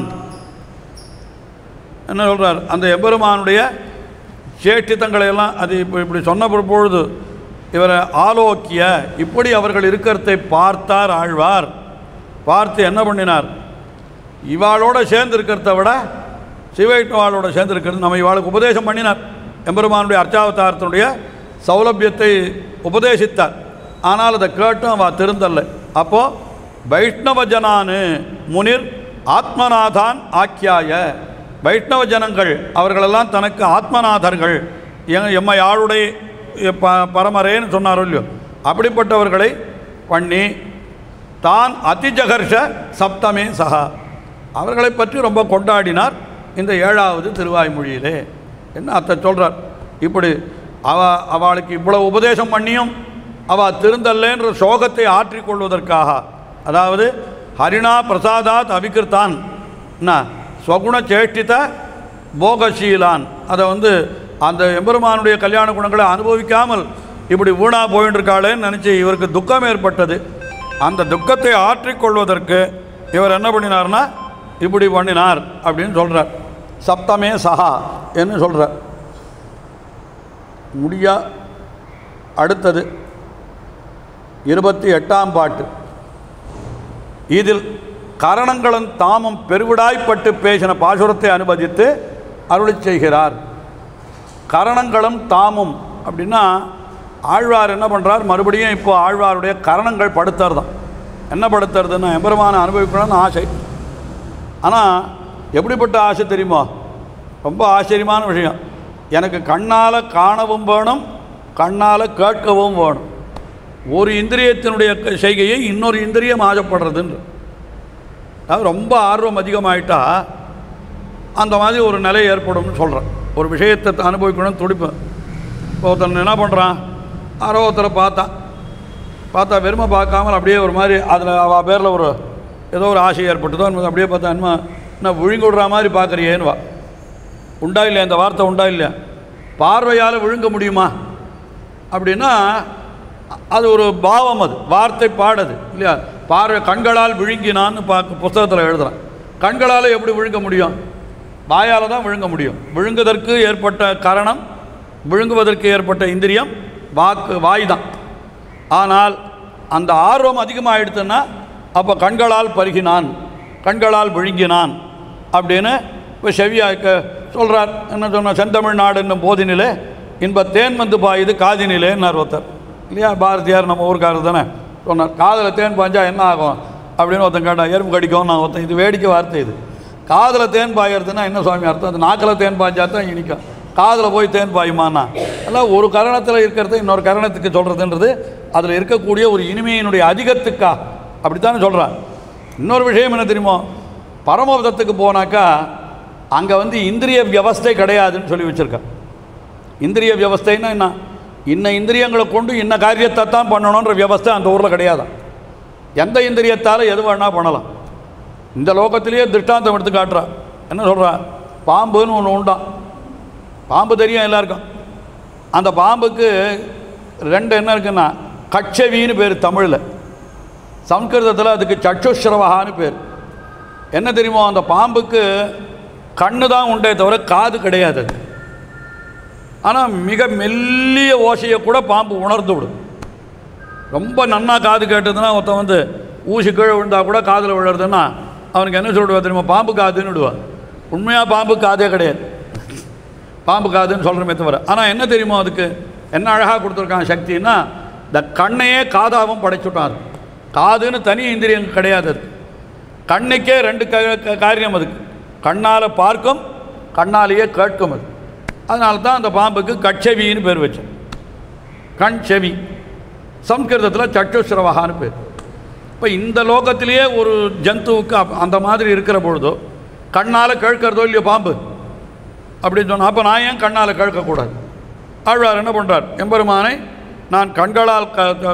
என்ன சொல்கிறார், அந்த எம்பெருமானுடைய சேஷ்டித்தங்களையெல்லாம் அது இப்போ இப்படி சொன்ன பொழுது இவரை ஆலோக்கிய இப்படி அவர்கள் இருக்கிறதை பார்த்தார் ஆழ்வார். பார்த்து என்ன பண்ணினார், இவாளோட சேர்ந்து இருக்கிறத விட சிவைஷ்ணவாளோட சேர்ந்து இருக்கிறது நம்ம இவாளுக்கு உபதேசம் பண்ணினார். எம்பெருமானுடைய அர்ச்சாவதாரத்தினுடைய சௌலபியத்தை உபதேசித்தார். ஆனால் அதை கேட்டும் அவள் திருந்தல்ல. அப்போது வைஷ்ணவ ஜனானு முனிர் ஆத்மநாதான் ஆக்கியாய, வைஷ்ணவ ஜனங்கள் அவர்களெல்லாம் தனக்கு ஆத்மநாதர்கள், எம்மை ஆளுடைய பரமரேன்னு சொன்னாரோ இல்லையோ, அப்படிப்பட்டவர்களை பண்ணி தான் அதிஜகர்ஷ சப்தமே சகா, அவர்களை பற்றி ரொம்ப கொண்டாடினார் இந்த 7வது திருவாய்மொழியிலே. என்ன அத்தை சொல்கிறார், இப்படி அவளுக்கு இவ்வளவு உபதேசம் பண்ணியும் அவள் திருந்தல்லேன்ற சோகத்தை ஆற்றிக்கொள்வதற்காக, அதாவது ஹரிணா பிரசாதாத் அபிகிருத்தான் என்ன ஸ்வகுண சேஷ்டித போகசீலான், அதை அந்த எம்பெருமானுடைய கல்யாண குணங்களை அனுபவிக்காமல் இப்படி வீணா போயின்னு இருக்காளேன்னு நினச்சி இவருக்கு துக்கம் ஏற்பட்டது. அந்த துக்கத்தை ஆற்றிக்கொள்வதற்கு இவர் என்ன பண்ணினார்னா இப்படி பண்ணினார் அப்படின்னு சொல்கிறார். சப்தமே சஹா என்று சொல்கிறார். முடியா அடுத்தது 28ஆம் பாட்டு. இதில் கரணங்களும் தாமும் பெருவிடாய்ப்பட்டு பேசின பாசுரத்தை அனுமதித்து அருளி செய்கிறார். கரணங்களும் தாமும் அப்படின்னா ஆழ்வார் என்ன பண்ணுறார், மறுபடியும் இப்போ ஆழ்வாருடைய கரணங்கள் படுத்துறது தான். என்ன படுத்துறதுன்னா எம்பெருமானை அனுபவிக்கணும்னு ஆசை. ஆனால் எப்படிப்பட்ட ஆசை தெரியுமா, ரொம்ப ஆச்சரியமான விஷயம். எனக்கு கண்ணால் காணவும் வேணும், கண்ணால் கேட்கவும் வேணும். ஒரு இந்திரியத்தினுடைய செய்கையை இன்னொரு இந்திரியம் ஆசைப்படுறதுன்ற. அதாவது ரொம்ப ஆர்வம் அதிகமாயிட்டா அந்த மாதிரி ஒரு நிலை ஏற்படும்னு சொல்கிறேன். ஒரு விஷயத்தை அனுபவிக்கணும்னு துடிப்பேன். இப்போ ஒருத்தன் என்ன பண்ணுறான், யாரோ ஒருத்தரை பார்த்தா வெறுமை பார்க்காமல் அப்படியே ஒரு மாதிரி அதில் அவள் பேரில் ஒரு ஏதோ ஒரு ஆசை ஏற்பட்டுதோ அப்படியே பார்த்தா என்ன விழுங்கி விடுற மாதிரி பார்க்குறியேன்னு வா. உண்டா இல்லையா இந்த வார்த்தை? உண்டா இல்லையா? பார்வையால் விழுங்க முடியுமா அப்படின்னா அது ஒரு பாவம், அது வார்த்தை பாடுது இல்லையா? பார்வை கண்களால் விழுங்கினான்னு புஸ்தகத்தில் எழுதுகிறான். கண்களால் எப்படி விழுங்க முடியும்? வாயால் தான் விழுங்க முடியும். விழுங்குவதற்கு ஏற்பட்ட காரணம், விழுங்குவதற்கு ஏற்பட்ட இந்திரியம் வாய் தான். ஆனால் அந்த ஆர்வம் அதிகமாகிடுதுன்னா அப்போ கண்களால் பருகினான், கண்களால் விழுங்கினான் அப்படின்னு இப்போ செவியாக்க சொல்கிறார். என்ன சொன்னால், செந்தமிழ்நாடு என்னும் போதினிலே இன்ப தேன் வந்து பாயுது காதினிலேன்னார் ஒருத்தர் இல்லையா? பாரதியார் நம்ம ஊருக்காரர் தானே சொன்னார். காதில் தேன் பாய்ஞ்சா என்ன ஆகும் அப்படின்னு ஒருத்தன் கேட்டான். எறும்பு கடிக்கும் நான் ஒருத்தன். இது வேடிக்கை வார்த்தை. இது காதில் தேன் பாயறதுன்னா என்ன சுவாமி அர்த்தம்? அது நாக்கில் தேன் பாய்ஞ்சா தான் இனிக்கும், காதில் போய் தேன் பாயுமானா? எல்லாம் ஒரு கரணத்தில் இருக்கிறது இன்னொரு கரணத்துக்கு சொல்கிறதுன்றது அதில் இருக்கக்கூடிய ஒரு இனிமையினுடைய அதிகத்துக்கா அப்படித்தானே சொல்கிறான். இன்னொரு விஷயம் என்ன தெரியுமோ, பரமபதத்துக்கு போனாக்கா அங்கே இந்திரிய வியவஸ்தை கிடையாதுன்னு சொல்லி வச்சுருக்கேன். இந்திரிய வியவஸ்தைன்னா என்ன? இன்ன இந்திரியங்களை கொண்டு இன்ன காரியத்தை தான் பண்ணணுன்ற வியவஸ்தை அந்த ஊரில் கிடையாதான். எந்த இந்திரியத்தால் எது வேணால் பண்ணலாம். இந்த லோகத்திலேயே திருஷ்டாந்தம் எடுத்து காட்டுறா. என்ன சொல்கிறா? பாம்புன்னு ஒன்று உண்டான். பாம்பு தெரியும் எல்லாருக்கும். அந்த பாம்புக்கு ரெண்டு என்ன இருக்குன்னா, கட்சவின்னு பேர் தமிழில். சம்ஸ்கிருதத்தில் அதுக்கு சட்டுஸ்ரவகான்னு பேர். என்ன தெரியுமோ, அந்த பாம்புக்கு கண்ணு தான் உண்டே தவிர காது கிடையாது. அது ஆனால் மிக மெல்லிய ஓசையை கூட பாம்பு உணர்ந்து விடும். ரொம்ப நன்னா காது கேட்டதுன்னா ஒருத்தன் ஊசி கீழே விழுந்தால் கூட காதில் விழுறதுன்னா அவனுக்கு என்ன சொல்லுவா தெரியுமா? பாம்பு காதுன்னு விடுவான். உண்மையாக பாம்பு காதே கிடையாது, பாம்பு காதுன்னு சொல்கிறமே தவிர. ஆனால் என்ன தெரியுமோ, அதுக்கு என்ன அழகாக கொடுத்துருக்கான் சக்தின்னா, இந்த கண்ணையே காதாகவும் படைச்சுட்டார். காதுன்னு தனி இந்திரியம் கிடையாது. அது கண்ணுக்கே ரெண்டு காரியம். அதுக்கு கண்ணால் பார்க்கும், கண்ணாலேயே கேட்கும். அது அதனால தான் அந்த பாம்புக்கு கட்செவின்னு பேர் வச்சோம். கண் செவி. சம்ஸ்கிருதத்தில் சட்டுஸ்ரவகான்னு பேர். இப்போ இந்த லோகத்திலேயே ஒரு ஜந்துவுக்கு அந்த மாதிரி இருக்கிற பொழுதோ கண்ணால் கேட்கறதோ இல்லையோ பாம்பு அப்படின்னு சொன்னால், அப்போ நான் ஏன் கண்ணால் கேட்கக்கூடாது? ஆழ்வார் என்ன பண்ணுறார்? எம்பெருமானை நான் கண்களால்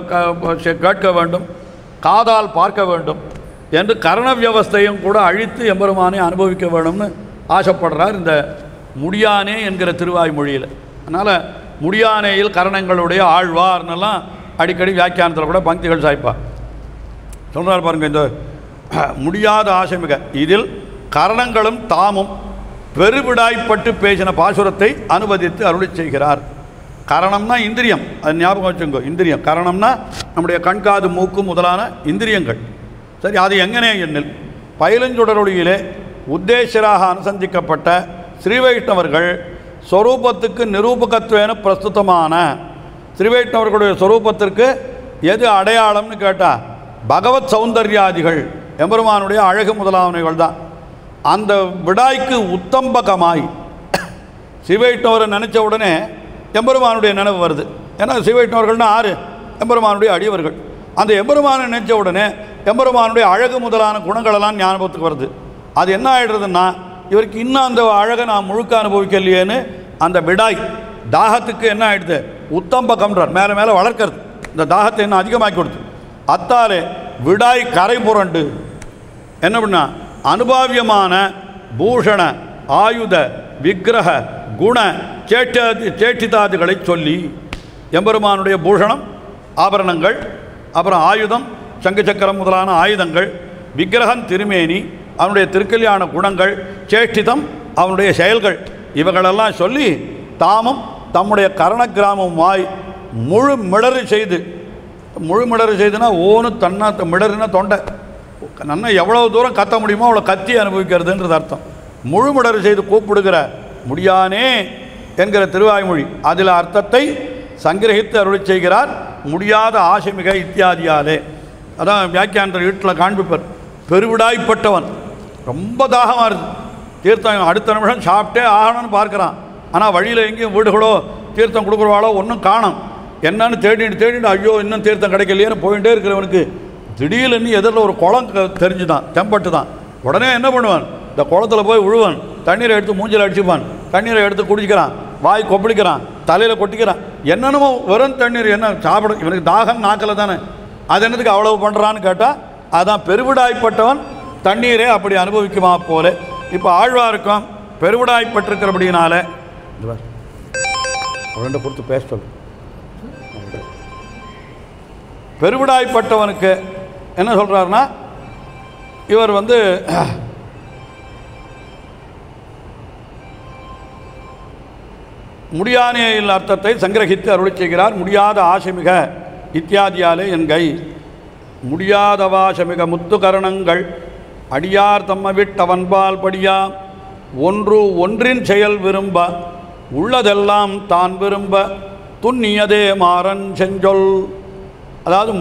கேட்க வேண்டும், காதால் பார்க்க வேண்டும் என்று கரண வியவஸ்தையும் கூட அழித்து எம்பெருமானை அனுபவிக்க வேணும்னு ஆசைப்படுறார் இந்த முடியானே என்கிற திருவாய்மொழியில். அதனால் முடியானேயில் கரணங்களுடைய ஆழ்வார்னெல்லாம் அடிக்கடி வியாக்கியானத்தில் கூட பங்கிகள் சாய்ப்பா சொல்கிறார். பாருங்கள், இந்த முடியாத ஆசைமிக இதில் கரணங்களும் தாமும் பெருவிடாய்ப்பட்டு பேசின பாசுரத்தை அனுவதித்து அருளி செய்கிறார். கரணம்னா இந்திரியம், அது ஞாபகம் வச்சுங்கோ. இந்திரியம் கரணம்னா நம்முடைய கண்காது மூக்கு முதலான இந்திரியங்கள். சரி, அது எங்கனே எண்ணில் பயிலஞ்சுடரொளியிலே உத்தேசராக அனுசந்திக்கப்பட்ட ஸ்ரீவைஷ்ணவர்கள் ஸ்வரூபத்துக்கு நிரூபகத்துவேன பிரஸ்துதமான ஸ்ரீவைஷ்ணவர்களுடைய ஸ்வரூபத்திற்கு எது அடையாளம்னு கேட்டால் பகவத் சௌந்தர்யாதிகள், எம்பெருமானுடைய அழகு முதலானவைகள் தான். அந்த விடாய்க்கு உத்தம்பகமாய் ஸ்ரீவைஷ்ணவரை நினச்ச உடனே எம்பெருமானுடைய நினைவு வருது. ஏன்னா ஸ்ரீவைஷ்ணவர்கள்னா ஆறு எம்பெருமானுடைய அடியவர்கள். அந்த எம்பெருமானை நினச்ச உடனே எம்பெருமானுடைய அழகு முதலான குணங்களெல்லாம் ஞாபகத்துக்கு வருது. அது என்ன ஆகிடுறதுன்னா, இவருக்கு இன்னும் அந்த அழகை நான் முழுக்க அனுபவிக்கலையேன்னு அந்த விடாய் தாகத்துக்கு என்ன ஆகிடுது? உத்தம்பகம்ன்றார், மேலே மேலே வளர்க்கறது. இந்த தாகத்தை இன்னும் அதிகமாக்கி கொடுத்து அத்தாலே விடாய் கரை புரண்டு என்ன பண்ணா, அனுபாவியமான பூஷண ஆயுத விக்கிரக குண சேட்டிதாதிகளை சொல்லி எம்பெருமானுடைய பூஷணம் ஆபரணங்கள், அப்புறம் ஆயுதம் சங்கு சக்கரம் முதலான ஆயுதங்கள், விக்கிரகம் திருமேனி அவனுடைய திருக்கல்யாண குணங்கள், சேஷ்டிதம் அவனுடைய செயல்கள், இவைகளெல்லாம் சொல்லி தாமும் தம்முடைய கரண கிராமமாய் முழு மிடறு செய்து, முழு மிடறு செய்துனா ஓனு தன்னா மிடறுனா தொண்டை நன்னா எவ்வளோ தூரம் கத்த முடியுமோ அவ்வளோ கத்தி அனுபவிக்கிறதுன்றது அர்த்தம். முழு மிடறு செய்து கூப்பிடுகிற முடியானே என்கிற திருவாய்மொழி அதில் அர்த்தத்தை சங்கிரகித்து அருளி செய்கிறார். முடியாத ஆசைமிக இத்தியாதியாலே. அதான் வியாக்கியானத்தில் வீட்டில் காண்பிப்பர். பெருவிடாய்ப்பட்டவன், ரொம்ப தாகமாக இருக்குது, தீர்த்தம் அடுத்த நிமிஷம் சாப்பிட்டே ஆகணும்னு பார்க்குறான். ஆனால் வழியில் எங்கேயும் வீடுகளோ தீர்த்தம் கொடுக்குறவாளோ ஒன்றும் காணும். என்னன்னு தேடிட்டு ஐயோ இன்னும் தீர்த்தம் கிடைக்கலையேன்னு போயிட்டே இருக்கிறவனுக்கு திடீர்னு எதிரில் ஒரு குளம் தெரிஞ்சுதான், தெம்பட்டு தான். உடனே என்ன பண்ணுவான், இந்த குளத்தில் போய் விழுவான், தண்ணீரை எடுத்து மூஞ்சில் அடிச்சுப்பான், தண்ணீரை எடுத்து குடிக்கிறான், வாய் கொப்பளிக்கிறான், தலையில் கொட்டிக்கிறான். என்னென்னமோ வெறும் தண்ணீர் என்ன சாப்பிட, இவனுக்கு தாகம் நாக்கில் தானே, அது என்னதுக்கு அவ்வளவு பண்ணுறான்னு கேட்டால் அதான் பெருவிடாய்ப்பட்டவன் தண்ணீரே அப்படி அனுபவிக்குமா போல. இப்போ ஆழ்வாருக்கும் பெருவிடாய்ப்பட்டிருக்கிறபடினால அவன்கிட்ட கொடுத்து பேச சொல்லு. பெருவிடாய்ப்பட்டவனுக்கு என்ன சொல்கிறாருன்னா, இவர் முடியானையில் அர்த்தத்தை சங்கிரகித்து அருளி செய்கிறார். முடியாத ஆசைமிக இத்தியாதியாலே என்கை முடியாதவாசமிக முத்துகரணங்கள் அடியார் தம்ம விட்டவன்பால் படியா ஒன்று ஒன்றின் செயல் விரும்ப உள்ளதெல்லாம் தான் விரும்ப துண்ணியதே மாறன் செஞ்சொல். அதாவது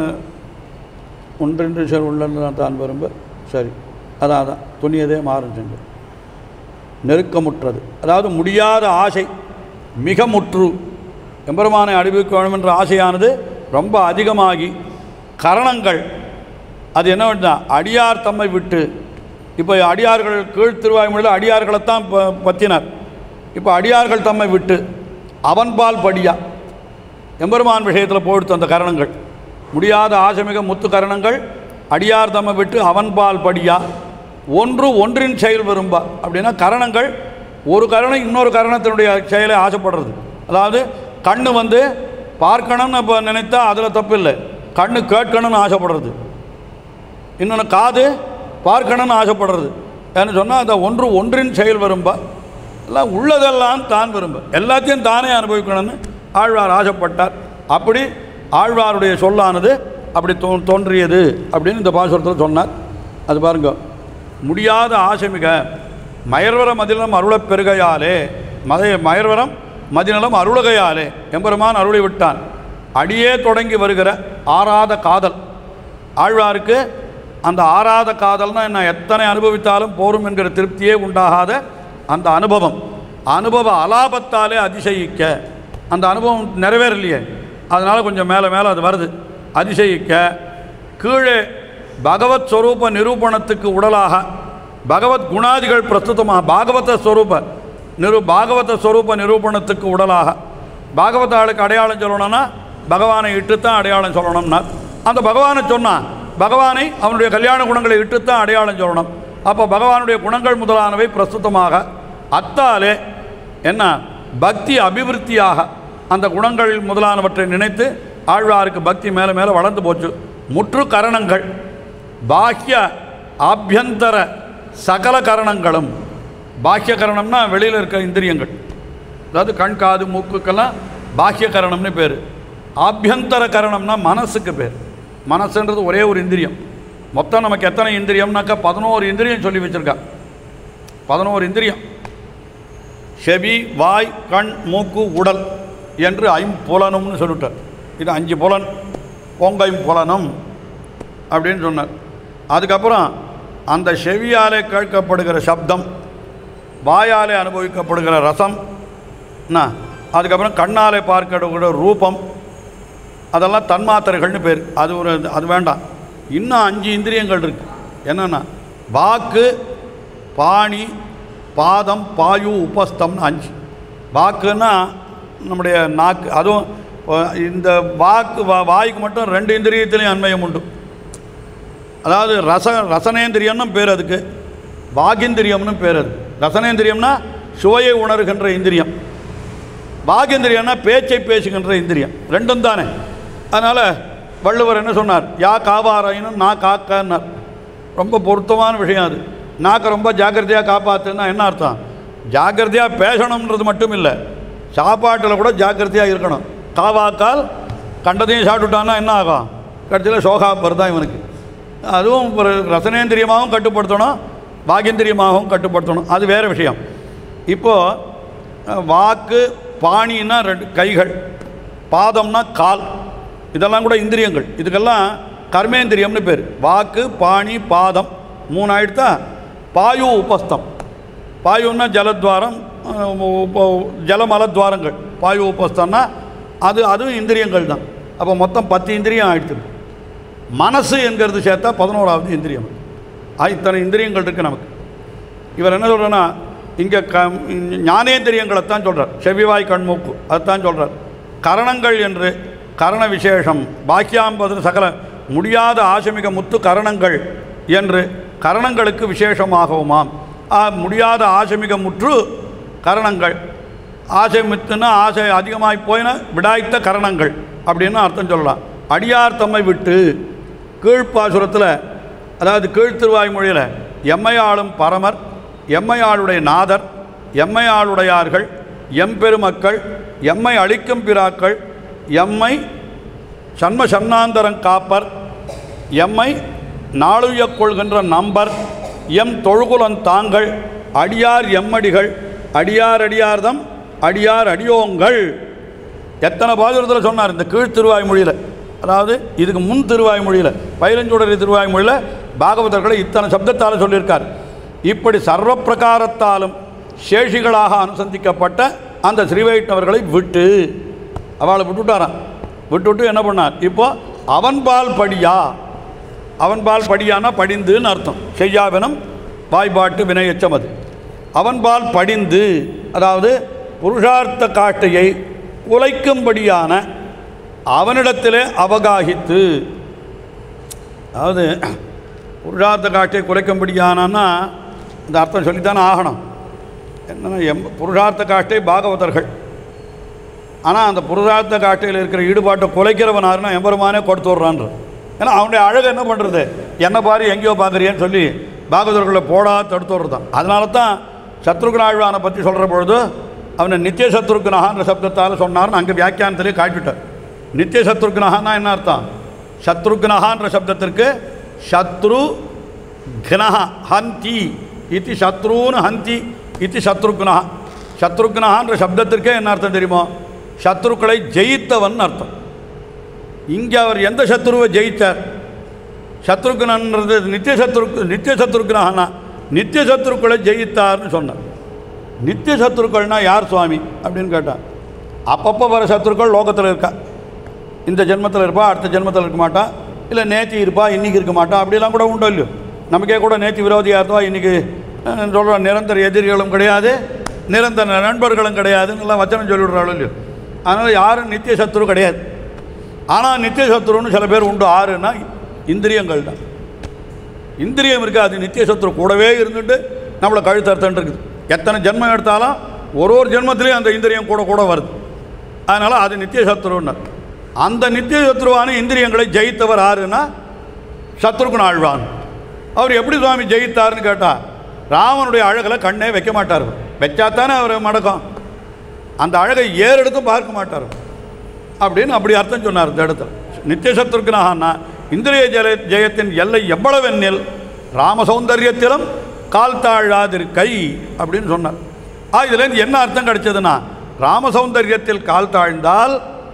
ஒன்றென்று செயல் உள்ளதெல்லாம் தான் விரும்ப, சரி, அதான் துண்ணியதே மாறன் செஞ்சொல். நெருக்கமுற்றது, அதாவது முடியாத ஆசை மிக முற்று, எம்பெருமானை அனுபவிக்க வேண்டும் என்ற ஆசையானது ரொம்ப அதிகமாகி கரணங்கள் அது என்ன வேண்டாம் அடியார் தம்மை விட்டு. இப்போ அடியார்கள் கீழ் திருவாய்மொழியில் அடியார்களைத்தான் பற்றினார். இப்போ அடியார்கள் தம்மை விட்டு அவன்பால் படியா எம்பெருமான் விஷயத்தில் போயிடுத்து அந்த கரணங்கள். முடியாத ஆசைமிக முத்து கரணங்கள் அடியார் தம்மை விட்டு அவன்பால் படியா ஒன்று ஒன்றின் செயல் விரும்பா. அப்படின்னா கரணங்கள் ஒரு கரணம் இன்னொரு கரணத்தினுடைய செயலை ஆசைப்படுறது. அதாவது கண்ணு பார்க்கணும்னு இப்போ நினைத்தா அதில் தப்பு இல்லை, கண்ணு கேட்கணும்னு ஆசைப்படுறது. இன்னொன்று காது பார்க்கணும்னு ஆசைப்படுறது. ஏன்னு சொன்னால் அந்த ஒன்றின் செயல் விரும்ப எல்லாம் உள்ளதெல்லாம் தான் விரும்ப, எல்லாத்தையும் தானே அனுபவிக்கணும்னு ஆழ்வார் ஆசைப்பட்டார். அப்படி ஆழ்வாருடைய சொல்லானது அப்படி தோன்றியது அப்படின்னு இந்த பாசுரத்தில் சொன்னார். அது பாருங்க, முடியாத ஆசைமிக மயர்வர மதிலம் அருளப் பெருகையாலே மயர்வரம் மதிநலம் அருளகையாலே எம்பெருமான் அருளி விட்டான். அடியே தொடங்கி வருகிற ஆறாத காதல் ஆழ்வாருக்கு. அந்த ஆறாத காதல்னால் என்ன, எத்தனை அனுபவித்தாலும் போரும் என்கிற திருப்தியே உண்டாகாத அந்த அனுபவ அலாபத்தாலே அதிசயிக்க, அந்த அனுபவம் நிறைவேறலையே, அதனால் கொஞ்சம் மேலே மேலே அது வருது. அதிசயிக்க கீழே பகவத் ஸ்வரூப நிரூபணத்துக்கு உடலாக பகவத் குணாதிகள் பிரஸ்துதமாக பாகவத ஸ்வரூப நிரூபணத்துக்கு உடலாக. பாகவத ஆளுக்கு அடையாளம் சொல்லணும்னா பகவானை இட்டுத்தான் அடையாளம் சொல்லணும்னா, அந்த பகவானை சொன்னான், பகவானை அவனுடைய கல்யாண குணங்களை இட்டுத்தான் அடையாளம் சொல்லணும். அப்போ பகவானுடைய குணங்கள் முதலானவை பிரஸ்துதமாக அத்தாலே என்ன பக்தி அபிவிருத்தியாக அந்த குணங்கள் முதலானவற்றை நினைத்து ஆழ்வாருக்கு பக்தி மேலே மேலே வளர்ந்து போச்சு. முற்று கரணங்கள் பாக்கிய ஆபியந்தர சகல கரணங்களும். பாக்கிய கரணம்னா வெளியில் இருக்க இந்திரியங்கள், அதாவது கண் காது மூக்குக்கெல்லாம் பாக்கிய கரணம்னு பேர். ஆபியந்தர கரணம்னா மனசுக்கு பேர். மனசுன்றது ஒரே ஒரு இந்திரியம். மொத்தம் நமக்கு எத்தனை இந்திரியம்னாக்கா 11 இந்திரியம் சொல்லி வச்சுருக்கா. 11 இந்திரியம், செவி வாய் கண் மூக்கு உடல் என்று 5 புலனும்னு சொல்லிட்டார். இது 5 புலன், பொங்கைம்புலனும் அப்படின்னு சொன்னார். அதுக்கப்புறம் அந்த செவியாலே கேட்கப்படுகிற சப்தம், வாயாலே அனுபவிக்கப்படுகிற ரசம், அதுக்கப்புறம் கண்ணாலே பார்க்கக்கூடிய ரூபம், அதெல்லாம் தன்மாத்திரைகள்னு பேர். அது வேண்டாம். இன்னும் 5 இந்திரியங்கள் இருக்குது. என்னென்னா வாக்கு பாணி பாதம் பாயு உபஸ்தம்னு 5. வாக்குன்னா நம்முடைய நாக்கு. அதுவும் இந்த வாய்க்கு மட்டும் 2 இந்திரியத்திலையும் அன்மயம் உண்டு. அதாவது ரசனேந்திரியம்னு பேர் அதுக்கு, வாகிந்திரியம்னு பேர். அது ரசனேந்திரியம்னா சுவையை உணர்கின்ற இந்திரியம், வாகிந்திரியம்னா பேச்சை பேசுகின்ற இந்திரியம். ரெண்டும் தானே. அதனால் வள்ளுவர் என்ன சொன்னார், யா காவாராயினும் நான் காக்கன்னார். ரொம்ப பொருத்தமான விஷயம் அது. நாக்கை ரொம்ப ஜாக்கிரதையாக காப்பாற்றுன்னா என்ன அர்த்தம், ஜாக்கிரதையாக பேசணுன்றது மட்டும் இல்லை, சாப்பாட்டில் கூட ஜாக்கிரதையாக இருக்கணும். காவாக்கால் கண்டதையும் சாப்பிட்டுட்டான்னா என்ன ஆகும், கடைசியில் சோகாப்பர் தான் இவனுக்கு. அதுவும் ஒரு ரசனேந்திரியமாகவும் கட்டுப்படுத்தணும், வாகேந்திரியமாகவும் கட்டுப்படுத்தணும். அது வேறு விஷயம். இப்போது வாக்கு பாணின்னா 2 கைகள், பாதம்னா கால், இதெல்லாம் கூட இந்திரியங்கள். இதுக்கெல்லாம் கர்மேந்திரியம்னு பேர். வாக்கு பாணி பாதம் 3 ஆயிடுத்தா. பாயு உபஸ்தம், பாயுன்னா ஜலத்வாரம், ஜலமலத்வாரங்கள். பாயு உபஸ்தம்னா அதுவும் இந்திரியங்கள் தான். அப்போ மொத்தம் 10 இந்திரியம் ஆயிடுச்சு. மனசு என்கிறது சேர்த்தா 11வது இந்திரியம். இத்தனை இந்திரியங்கள் இருக்குது நமக்கு. இவர் என்ன சொல்கிறேன்னா, இங்கே ஞானேந்திரியங்களைத்தான் சொல்கிறார். செவிவாய் கண்மூக்கு அதுதான் சொல்கிறார். கரணங்கள் என்று கரண விசேஷம் பாக்கியாம்பது சகல முடியாத ஆசமிக முத்து கரணங்கள் என்று கரணங்களுக்கு விசேஷமாகவுமாம். முடியாத ஆசமிக முற்று கரணங்கள், ஆசை மித்துன்னா ஆசை அதிகமாகி போயின விடாய்த்த கரணங்கள் அப்படின்னு அர்த்தம் சொல்லலாம். அடியார் தம்மை விட்டு கீழ்ப்பாசுரத்தில், அதாவது கீழ்த்திருவாய்மொழியில் எம்மையாளும் பரமர், எம்மையாளுடைய நாதர், எம்மையாளுடையார்கள், எம்பெருமக்கள், எம்மை அளிக்கும் பிராக்கள், எம்மை சன்ம சன்னாந்தரம் காப்பர், எம்மை நாளுய கொள்கின்ற நம்பர், எம் தொழுகுலன் தாங்கள், அடியார் எம்மடிகள், அடியார் அடியார்தம் அடியார் அடியோங்கள். எத்தனை பாசுரத்தில் சொன்னார் இந்த கீழ் திருவாய்மொழியில். அதாவது இதுக்கு முன் திருவாய்மொழியில் 15 திருவாய்மொழியில் பாகவதர்களை இத்தனை சப்தத்தால் சொல்லியிருக்கார். இப்படி சர்வ பிரகாரத்தாலும் சேஷிகளாக அனுசந்திக்கப்பட்ட அந்த ஸ்ரீவைஷ்ணவர்களை விட்டு அவளை விட்டுட்டாரான். விட்டுவிட்டு என்ன பண்ணார்? இப்போது அவன்பால் படியா, அவன்பால் படியானா படிந்துன்னு அர்த்தம். செய்யாவினம் வாய்பாட்டு வினையச்சம். அது அவன்பால் படிந்து, அதாவது புருஷார்த்த காட்டையை குலைக்கும்படியான அவனிடத்திலே அவகாகித்து, அதாவது புருஷார்த்த காட்டையை குலைக்கும்படியானா இந்த அர்த்தம் சொல்லித்தானே ஆகணும். என்னென்னா புருஷார்த்த காட்டை பாகவதர்கள். ஆனால் அந்த புருஷார்த்த காட்டையில் இருக்கிற ஈடுபாட்டை குலைக்கிறவனாருன்னா எம்பெருமானே கொடுத்து விட்றான்ற. ஏன்னா அவனுடைய அழகு என்ன பண்ணுறது, என்ன பாரு எங்கேயோ பார்க்குறியன்னு சொல்லி பாகவதர்களை போடா தடுத்து விட்றது தான். அதனால தான் சத்ருக்னாழ்வானை பற்றி சொல்கிற பொழுது அவனை நித்திய சத்ருக்னஹான்ற சப்தத்தால் சொன்னார்னு அங்கே வியாக்கியானத்திலே காட்டிவிட்டார். நித்திய சத்ருக்னஹான்னா என்ன அர்த்தம்? சத்ருக்னஹான்ற சப்தத்திற்கு சத்ரு கனஹ ஹந்தி இது சத்ருன்னு ஹந்தி இது சத்ருக்னஹா. சத்ருக்னஹான்ற சப்தத்திற்கே என்ன அர்த்தம் தெரியுமோ? சத்ருக்களை ஜெயித்தவன் அர்த்தம். இங்கே அவர் எந்த சத்ருவை ஜெயித்தார்? சத்ருக்னன்றது நித்திய சத்ருக்னஹானா நித்திய சத்ருக்களை ஜெயித்தார்னு சொன்னார். நித்திய சத்ருக்கள்னா யார் சுவாமி அப்படின்னு கேட்டார். அப்பப்போ வர சத்ருக்கள் லோகத்தில் இருக்கா, இந்த ஜென்மத்தில் இருப்பா, அடுத்த ஜென்மத்தில் இருக்க மாட்டா, இல்லை நேத்தி இருப்பா இன்றைக்கி இருக்க மாட்டா, அப்படிலாம் கூட உண்டோ இல்லையோ. நமக்கே கூட நேத்தி விரோதியாக இருந்தவா இன்றைக்கி சொல்கிற நிரந்தர எதிரிகளும் கிடையாது, நிரந்தர நண்பர்களும் கிடையாதுன்னு எல்லாம் வச்சனம் சொல்லிவிடுறாலும் இல்லையோ. அதனால் யாரும் நித்திய சத்ரு கிடையாது. ஆனால் நித்திய சத்ருன்னு சில பேர் உண்டு. ஆறுன்னா இந்திரியங்கள் தான். இந்திரியம் இருக்குது, அது நித்திய சத்ரு கூடவே இருந்துட்டு நம்மளை கழுத்தறுத்துன்னு இருக்குது. எத்தனை ஜென்மம் எடுத்தாலும் ஒரு ஜென்மத்திலையும் அந்த இந்திரியம் கூட கூட வருது. அதனால் அது நித்திய சத்ருன்னு. அந்த நித்திய சத்ருவான இந்திரியங்களை ஜெயித்தவர் ஆறுன்னா சத்ருக்னாழ்வான். அவர் எப்படி சுவாமி ஜெயித்தார்னு கேட்டால், ராமனுடைய அழகில் கண்ணே வைக்க மாட்டார். வச்சாத்தானே அவர் மடக்கம். அந்த அழகை ஏறெடுத்து பார்க்க மாட்டார் அப்படின்னு அப்படி அர்த்தம் சொன்னார் இந்த இடத்துல. நித்திய சத்ருக்னஹான்னா இந்திரிய ஜெயத்தின் எல்லை எவ்வளவென்னில் ராம சௌந்தரியத்திலும் கால் தாழாதிருக்கை அப்படின்னு சொன்னார். இதுலேருந்து என்ன அர்த்தம் கிடைச்சதுன்னா, ராம சௌந்தரியத்தில் கால் தாழ்ந்தால்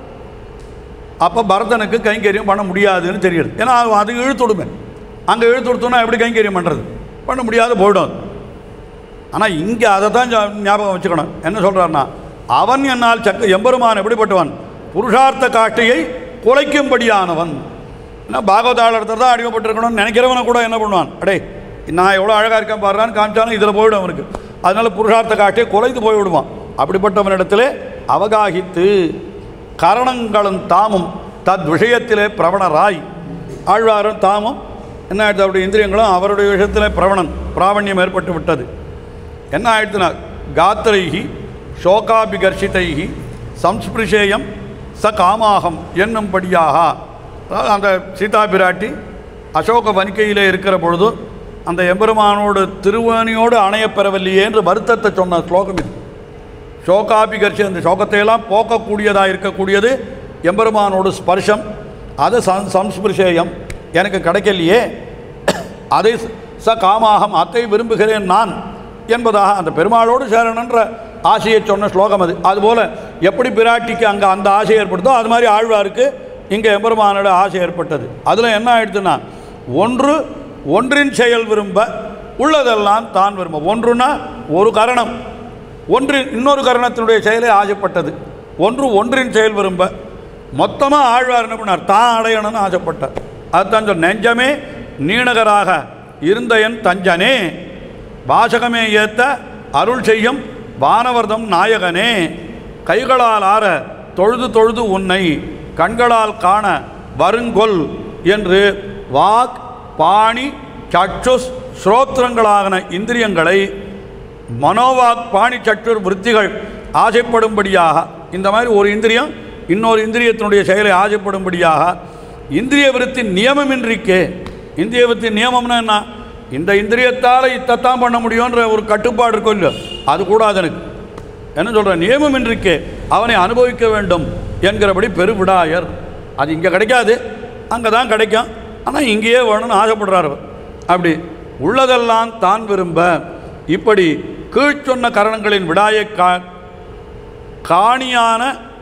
அப்போ பரதனுக்கு கைங்கரியம் பண்ண முடியாதுன்னு தெரியுது. ஏன்னா அது இழுத்துடுமே. அங்கே இழுத்துடுத்தோன்னா எப்படி கைங்கரியம் பண்ணுறது? பண்ண முடியாது, போய்டும். ஆனால் இங்கே அதை தான் ஞாபகம் வச்சுக்கணும். என்ன சொல்கிறாருன்னா, அவன் என்னால் எம்பெருமான் எப்படிப்பட்டவன்? புருஷார்த்த காட்டையை குலைக்கும்படியானவன். ஏன்னா பாகவதாளர் தான் அடிமைப்பட்டிருக்கணும்னு நினைக்கிறவனை கூட என்ன பண்ணுவான்? அடே நான் எவ்வளோ அழகாக இருக்கேன் பாடுறான்னு காமிச்சாலும் இதில் போய்டும் அவனுக்கு. அதனால் புருஷார்த்த காட்டையை குலைத்து போய்விடுவான். அப்படிப்பட்டவனிடத்திலே அவகாகித்து கரணங்களும் தாமும் தத் விஷயத்திலே பிரவணராய், ஆழ்வாரும் தாமும் என்ன ஆயிடுச்சு, அவருடைய இந்திரியங்களும் அவருடைய விஷயத்தில் பிராவண்யம் ஏற்பட்டு விட்டது. என்ன ஆயிடுச்சுன்னா, காத்திரைகி சோகாபிகர்ஷிதைகி சம்ஸ்பிருஷேயம் ச காமாகம் என்னும்படியாக, அதாவது அந்த சீதா பிராட்டி அசோக வனிக்கையிலே இருக்கிற பொழுது அந்த எம்பெருமானோடு திருவாணியோடு அணையப்பெறவில்லையே என்று வருத்தத்தை சொன்ன ஸ்லோகம் இது. சோகாபிகர்ஷி, அந்த சோகத்தையெல்லாம் போக்கக்கூடியதாக இருக்கக்கூடியது எம்பெருமானோடு ஸ்பர்ஷம். அது சம்ஸ்பிருஷேயம், எனக்கு கிடைக்கலையே, அதை ச காமாகம், அதை விரும்புகிறேன் நான் என்பதாக அந்த பெருமாளோடு சேரணுன்ற ஆசையை சொன்ன ஸ்லோகம் அது. அதுபோல் எப்படி பிராட்டிக்கு அங்கே அந்த ஆசை ஏற்படுத்தோ அது மாதிரி ஆழ்வாருக்கு இங்கே எம்பெருமானோட ஆசை ஏற்பட்டது. அதில் என்ன ஆயிடுச்சுன்னா, ஒன்றின் செயல் விரும்ப உள்ளதெல்லாம் தான் விரும்ப. ஒன்றுனா ஒரு கரணம், இன்னொரு கரணத்தினுடைய செயலை ஆசைப்பட்டது. ஒன்று ஒன்றின் செயல் விரும்ப. மொத்தமாக ஆழ்வார் என்ன பண்ணார், தான் அடையணும்னு ஆசைப்பட்டார். அதுதான் சொல், நெஞ்சமே நீணகராக இருந்த என் தஞ்சனே, வாசகமே ஏத்த அருள் செய்யும் வானவர்தம் நாயகனே, கைகளால் ஆற தொழுது தொழுது உன்னை கண்களால் காண வருங்கொல் என்று வாக் பாணி சற்றுஸ் ஸ்ரோத்திரங்களான இந்திரியங்களை மனோவாக் பாணி சற்றுர் விருத்திகள் ஆசைப்படும்படியாக, இந்த மாதிரி ஒரு இந்திரியம் இன்னொரு இந்திரியத்தினுடைய செயலை ஆசைப்படும்படியாக இந்திரிய விருத்தி நியமமின்றிக்கே. இந்திரிய விருத்தி நியமம்னா என்ன, இந்த இந்திரியத்தால் இத்தத்தான் பண்ண முடியுன்ற ஒரு கட்டுப்பாடு இருக்கும் இல்லையோ, அது கூடாது. எனக்கு என்ன சொல்கிற, நியமமின்றிக்கே அவனை அனுபவிக்க வேண்டும் என்கிறபடி பெருவிடாயர். அது இங்கே கிடைக்காது, அங்கே தான் கிடைக்கும். ஆனால் இங்கேயே வேணும்னு ஆசைப்படுறார். அப்படி உள்ளதெல்லாம் தான் விரும்ப இப்படி கீழ்ச்சொன்ன கரணங்களின் விடாயை காணியான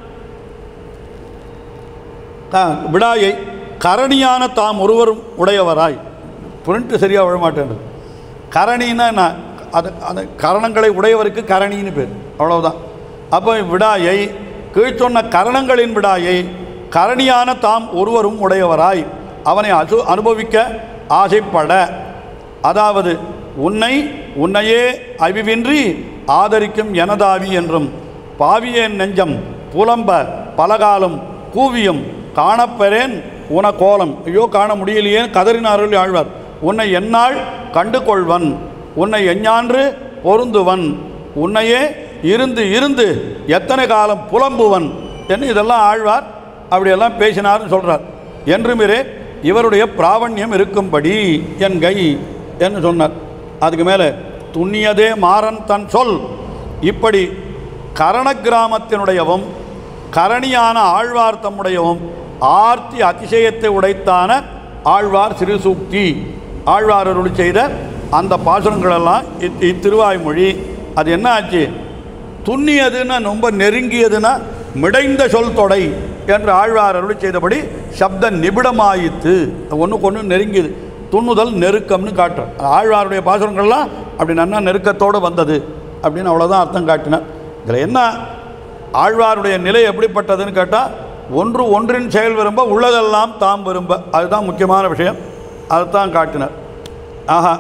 விடாயை கரணியான தாம் ஒருவரும் உடையவராய். புரிண்டு சரியாக விழமாட்டேன். கரணின்னா என்ன, அது கரணங்களை உடையவருக்கு கரணின்னு பேர், அவ்வளவுதான். அப்போ விடாயை கீழ்ச்சொன்ன கரணங்களின் விடாயை கரணியான தாம் ஒருவரும் உடையவராய் அவனை அனுபவிக்க ஆசைப்பட, அதாவது உன்னையே அவிவின்றி ஆதரிக்கும் எனதாவி என்றும் பாவியேன் நெஞ்சம் புலம்ப பலகாலம் கூவியும் காணப்பெறேன் உன கோலம். ஐயோ காண முடியலையேன்னு கதறினார்கள் ஆழ்வார். உன்னை என்னால் கண்டு கொள்வன், உன்னை எஞ்ஞான்று பொருந்துவன், உன்னையே இருந்து இருந்து எத்தனை காலம் புலம்புவன் என்று இதெல்லாம் ஆழ்வார் அப்படியெல்லாம் பேசினார்னு சொல்கிறார். என்றுமிரே இவருடைய பிராவண்யம் இருக்கும்படி என் கை என்று சொன்னார். அதுக்கு மேலே துண்ணியதே மாறன் தன் சொல். இப்படி கரண கிராமத்தினுடையவும் கரணியான ஆழ்வார் தம்முடையவும் ஆர்த்தி அதிசயத்தை உடைத்தான ஆழ்வார் சிறுசூக்தி, ஆழ்வார் அருளி செய்த அந்த பாசுரங்களெல்லாம் இத்திருவாய்மொழி. அது என்ன ஆச்சு, துண்ணியதுன்னா ரொம்ப நெருங்கியதுன்னா மிடைந்த சொல் தொடை என்று ஆழ்வார் அருளி செய்தபடி சப்த நிபிடமாயித்து. ஒன்றுக்கு ஒன்று நெருங்கியது, துண்ணுதல் நெருக்கம்னு காட்டுறேன். ஆழ்வாருடைய பாசுரங்கள்லாம் அப்படி நன்னா நெருக்கத்தோடு வந்தது அப்படின்னு அவ்வளோதான் அர்த்தம் காட்டினார். இதில் என்ன ஆழ்வாருடைய நிலை எப்படிப்பட்டதுன்னு கேட்டால், ஒன்று ஒன்றின் செயல் விரும்ப உள்ளதெல்லாம் தாம் விரும்ப, அதுதான் முக்கியமான விஷயம். அதுதான் காட்டினார். ஆஹா,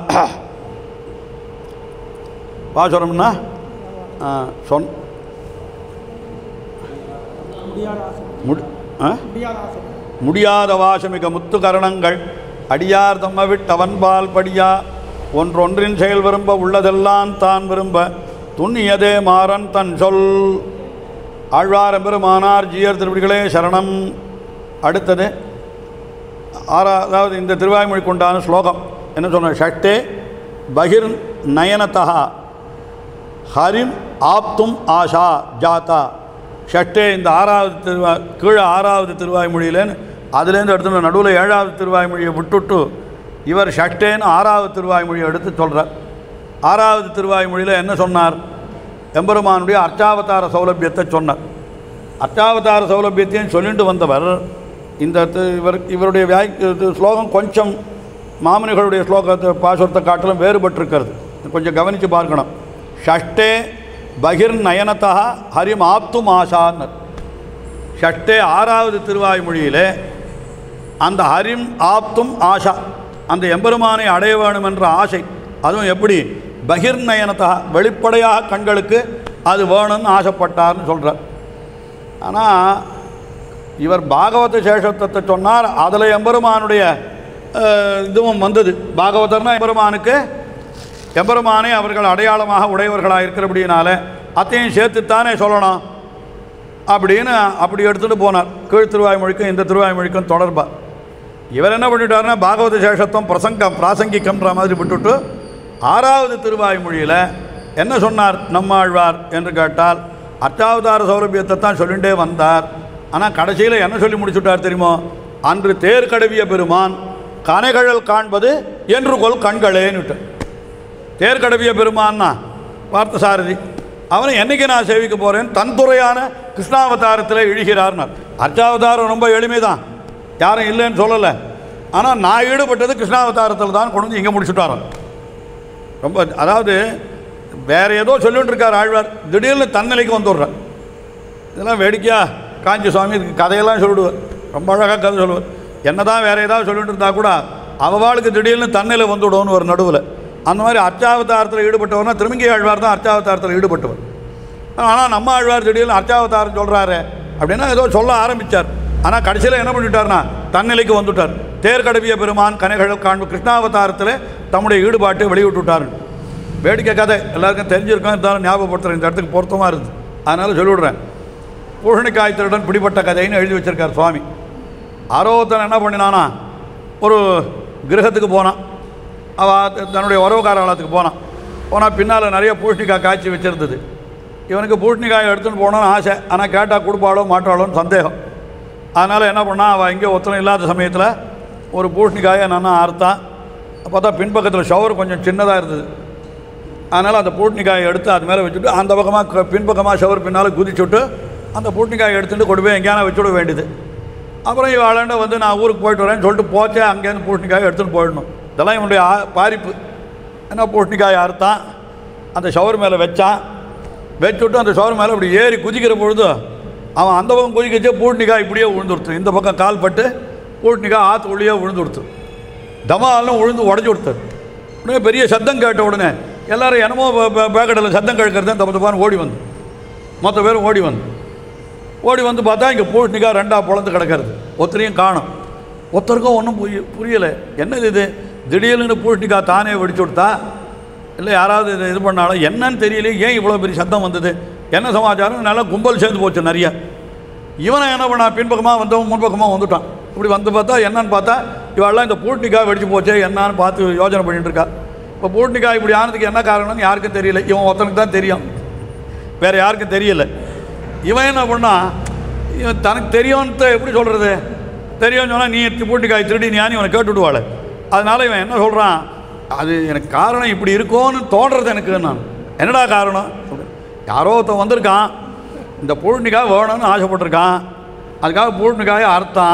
பாசுரம்னா முடியாத வாசமிக முத்து கரணங்கள் அடியார் தம்ம விட்டவன்பால் படியா ஒன்றொன்றின் செயல் விரும்ப உள்ளதெல்லாம் தான் விரும்ப துண்ணியதே மாறன் தன் சொல். ஆழ்வார் பெருமானார் ஜீயர் திருவடிகளே சரணம். அடுத்தது அதாவது இந்த திருவாய்மொழிக்கு உண்டான ஸ்லோகம் என்ன சொன்ன, ஷட்டே பகிர் நயனதா ஹரிம் ஆப்தும் ஆஷா ஜாத்தா. ஷட்டே இந்த ஆறாவது கீழே ஆறாவது திருவாய்மொழியிலேன்னு அதுலேருந்து எடுத்து நடுவில் ஏழாவது திருவாய்மொழியை விட்டுட்டு இவர் ஷட்டேன்னு ஆறாவது திருவாய்மொழியை எடுத்து சொல்கிறார். ஆறாவது திருவாய்மொழியில் என்ன சொன்னார், எம்பெருமானுடைய அர்ச்சாவதார சௌலபியத்தை சொன்னார். அர்ச்சாவதார சௌலபியத்தையும் சொல்லிட்டு வந்தவர் இந்த இவருடைய ஸ்லோகம் கொஞ்சம் மாமனிகளுடைய ஸ்லோகத்தை பாசுரத்தை காட்டிலும் வேறுபட்டிருக்கிறது. கொஞ்சம் கவனித்து பார்க்கணும். ஷஷ்டே பகிர் நயனதா ஹரிம் ஆப்தும் ஆஷான்னு. ஷஷ்டே ஆறாவது திருவாய்மொழியிலே அந்த ஹரிம் ஆப்தும் ஆஷா, அந்த எம்பெருமானை அடைய வேணும் என்ற ஆசை, அதுவும் எப்படி பகிர் நயனதா வெளிப்படையாக கண்களுக்கு அது வேணும்னு ஆசைப்பட்டார்னு சொல்கிறார். ஆனால் இவர் பாகவத சேஷத்தை சொன்னார். அதில் எம்பெருமானுடைய இதுவும் வந்தது. பாகவதர்னா எம்பெருமானை அவர்கள் அடையாளமாக உடையவர்களாக இருக்கிறபடினால அத்தையும் சேர்த்துத்தானே சொல்லணும் அப்படின்னு அப்படி எடுத்துகிட்டு போனார். கீழ் திருவாய்மொழிக்கும் இந்த திருவாய்மொழிக்கும் தொடர்பாக இவர் என்ன பண்ணிட்டாருன்னா பாகவத சேஷத்துவம் பிராசங்கிக்கம்ன்ற மாதிரி விட்டுட்டு ஆறாவது திருவாய்மொழியில் என்ன சொன்னார் நம்மாழ்வார் என்று கேட்டால், அர்ச்சாவதார சௌலபியத்தை தான் சொல்லிகிட்டே வந்தார். ஆனால் கடைசியில் என்ன சொல்லி முடிச்சுட்டார் தெரியுமோ, அன்று தேர் கடவிய பெருமான் கனைகழல் காண்பது என்று கொள் கண்களேன்னுட்டு. தேர் கடவிய பெருமான்னா பார்த்தசாரதி, அவனை என்றைக்கு நான் சேவிக்க போகிறேன், தன் துறையான கிருஷ்ணாவதாரத்தில் இழுகிறார்னார். அர்ச்சாவதாரம் ரொம்ப எளிமை தான், யாரும் இல்லைன்னு சொல்லலை. ஆனால் நான் ஈடுபட்டது கிருஷ்ணாவதாரத்தில் தான் கொண்டு வந்து இங்கே முடிச்சுட்டாரோம். ரொம்ப அதாவது வேறு ஏதோ சொல்லிட்டு இருக்கார் ஆழ்வார், திடீர்னு தன்னிலைக்கு வந்துடுறார். இதெல்லாம் வேடிக்கையாக காஞ்சி சுவாமி இதுக்கு கதையெல்லாம் சொல்லிடுவார். ரொம்ப அழகாக கதை சொல்லுவார். என்ன தான் வேறு ஏதாவது சொல்லிட்டு இருந்தால் கூட அவளுக்கு திடீர்னு தண்ணியில் வந்துவிடுவோன்னு ஒரு நடுவில். அந்த மாதிரி அர்ச்சாவதாரத்தில் ஈடுபட்டவர்னா திருமங்கை ஆழ்வார் தான் அர்ச்சாவதாரத்தில் ஈடுபட்டவர். ஆனால் நம்ம ஆழ்வார் திடீர்னு அர்ச்சாவதாரம் சொல்கிறாரு அப்படின்னா ஏதோ சொல்ல ஆரம்பித்தார். ஆனால் கடைசியில் என்ன பண்ணிட்டார்னா தன்னிலைக்கு வந்துவிட்டார். தேர்கடவிய பெருமான் கனைகள் காண்பு கிருஷ்ணாவதாரத்தில் தம்முடைய ஈடுபாட்டை வெளியிட்டுவிட்டார். வேடிக்கை கதை எல்லாருக்கும் தெரிஞ்சிருக்கோம், இருந்தாலும் ஞாபகப்படுத்துகிறேன், இந்த இடத்துக்கு பொருத்தமாக இருக்குது, அதனால் சொல்லிவிடுறேன். பூஷணிக்காய் திருடன் பிடிபட்ட கதைன்னு எழுதி வச்சிருக்கார் சுவாமி. ஆரோத்தன் என்ன பண்ணினானா, ஒரு கிரகத்துக்கு போனான். அவள் தன்னுடைய உறவுக்காரத்துக்கு போனால் பின்னால் நிறைய பூஷணிக்காய் காய்ச்சி வச்சுருந்தது. இவனுக்கு பூஷணிக்காயை எடுத்துன்னு போகணுன்னு ஆசை. ஆனால் கேட்டால் கொடுப்பாளோ மாட்டாளோன்னு சந்தேகம். அதனால் என்ன பண்ணால் அவள் இங்கே ஒத்தனை இல்லாத சமயத்தில் ஒரு பூஷணிக்காயை நான் அறுத்தான். பார்த்தா பின்பக்கத்தில் ஷவர் கொஞ்சம் சின்னதாக இருந்தது. அதனால் அந்த பூஷணிக்காயை எடுத்து அது மேலே வச்சுட்டு அந்த பக்கமாக பின்பக்கமாக ஷவர் பின்னால் குதிச்சுட்டு அந்த பூஷணிக்காயை எடுத்துகிட்டு கொண்டு போய் எங்கேயான வச்சுவிட வேண்டியது. அப்புறம் இவாளாண்ட வந்து நான் ஊருக்கு போயிட்டு வரேன்னு சொல்லிட்டு போச்சே, அங்கேருந்து பூஷணிக்காயை எடுத்துகிட்டு போயிடணும். இதெல்லாம் இவனுடைய பாரிப்பு. ஏன்னா பூஷணிக்காயை அறுத்தான், அந்த ஷவர் மேலே வச்சுட்டு அந்த ஷவர் மேலே இப்படி ஏறி குதிக்கிற பொழுது அவன் அந்த பக்கம் குதிக்கச்சே பூஷணிக்காய் இப்படியே விழுந்துடுத்து. இந்த பக்கம் கால் பட்டு பூஷணிக்காய் ஆற்று உள்ளே விழுந்துடுத்து. தமாலும் விழுந்து உடஞ்சி கொடுத்தார். உடனே பெரிய சத்தம் கேட்ட உடனே எல்லோரும் என்னமோ பேக்கடையில் சத்தம் கேட்கறது தப்பான்னு மொத்த பேரும் ஓடி வந்து பார்த்தா இங்கே பூஷணிக்காய் ரெண்டாக பொழந்து கிடக்கிறது. ஒருத்தரையும் காணும். ஒருத்தருக்கும் ஒன்றும் புரியலை. என்னது இது, திடீர்னு பூஷணிக்காய் தானே வெடிச்சு கொடுத்தா இல்லை யாராவது இது பண்ணாலும் என்னன்னு தெரியல, ஏன் இவ்வளோ பெரிய சத்தம் வந்தது, என்ன சமாச்சாரம், நல்லா கும்பல் சேர்ந்து போச்சு நிறைய. இவனை என்ன பண்ணா, பின்பக்கமாக வந்தவன் முன்பக்கமாக வந்துட்டான். இப்படி வந்து பார்த்தா என்னன்னு பார்த்தா இவெல்லாம் இந்த பூஷணிக்காய் வெடிச்சு போச்சே என்னான்னு பார்த்து யோசனை பண்ணிட்டு இருக்கா. இப்போ பூஷணிக்காய் இப்படி ஆனதுக்கு என்ன காரணம்னு யாருக்கும் தெரியல. இவன் ஒருத்தனுக்கு தான் தெரியும், வேறு யாருக்கும் தெரியலை. இவன் என்ன பண்ணால் இவன் தனக்கு தெரியும்ன்ட்டு எப்படி சொல்கிறது, தெரியும்னு சொன்னால் நீ பூஷணிக்காய் திருடி நீ இவனை கேட்டுவிடுவாள். அதனால் இவன் என்ன சொல்கிறான், அது எனக்கு காரணம் இப்படி இருக்கும்னு தோன்றது எனக்கு. நான் என்னடா காரணம், யாரோ ஒருத்தன் வந்திருக்கான், இந்த பூஷணிக்காய் வேணும்னு ஆசைப்பட்டிருக்கான், அதுக்காக பூஷணிக்காயை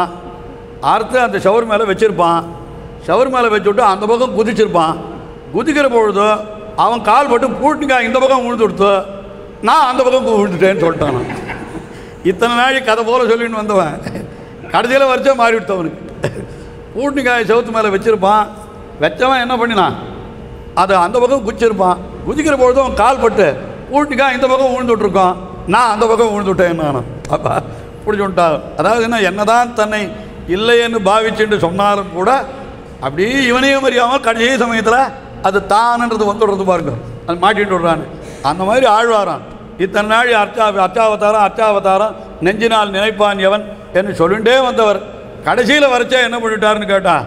அறுத்து அந்த ஷவர் மேலே வச்சுருப்பான். ஷவர் மேலே வச்சுவிட்டு அந்த பக்கம் குதிச்சிருப்பான். குதிக்கிற பொழுது அவன் கால் பட்டு பூஷணிக்காய் இந்த பக்கம் விழுந்து கொடுத்து நான் அந்த பக்கம் விழுந்துட்டேன்னு சொல்லிட்டான். இத்தனை நாள் கதை போல் சொல்லின்னு வந்தவன் கடைசியில் வரைச்சா மாறி விட்டவனுக்கு. பூஷணிக்காயை செவத்து மேலே வச்சவன் என்ன பண்ணினான், அது அந்த பக்கம் குதிச்சிருப்பான். குதிக்கிற பொழுது அவன் கால் பட்டு பூஷணிக்காய் இந்த பக்கம் விழுந்துட்ருக்கான், நான் அந்த பக்கம் விழுந்துட்டேன். நானும் அப்பா பிடிச்சி விட்டான். அதாவது என்ன தான் தன்னை இல்லைன்னு பாவிச்சுட்டு சொன்னாலும் கூட அப்படியே இவனையும் அறியாமல் கடைசி சமயத்தில் அது தான்ன்றது வந்துடுறது பாருங்க, அது மாட்டிட்டு விடுறான்னு. அந்த மாதிரி ஆழ்வாரான் இத்தனை நாள் அர்ச்சாவதாரம் நெஞ்சினால் நினைப்பான் எவன் என்று சொல்லிகிட்டே வந்தவர் கடைசியில் வரைச்சா என்ன பண்ணிட்டாருன்னு கேட்டால்,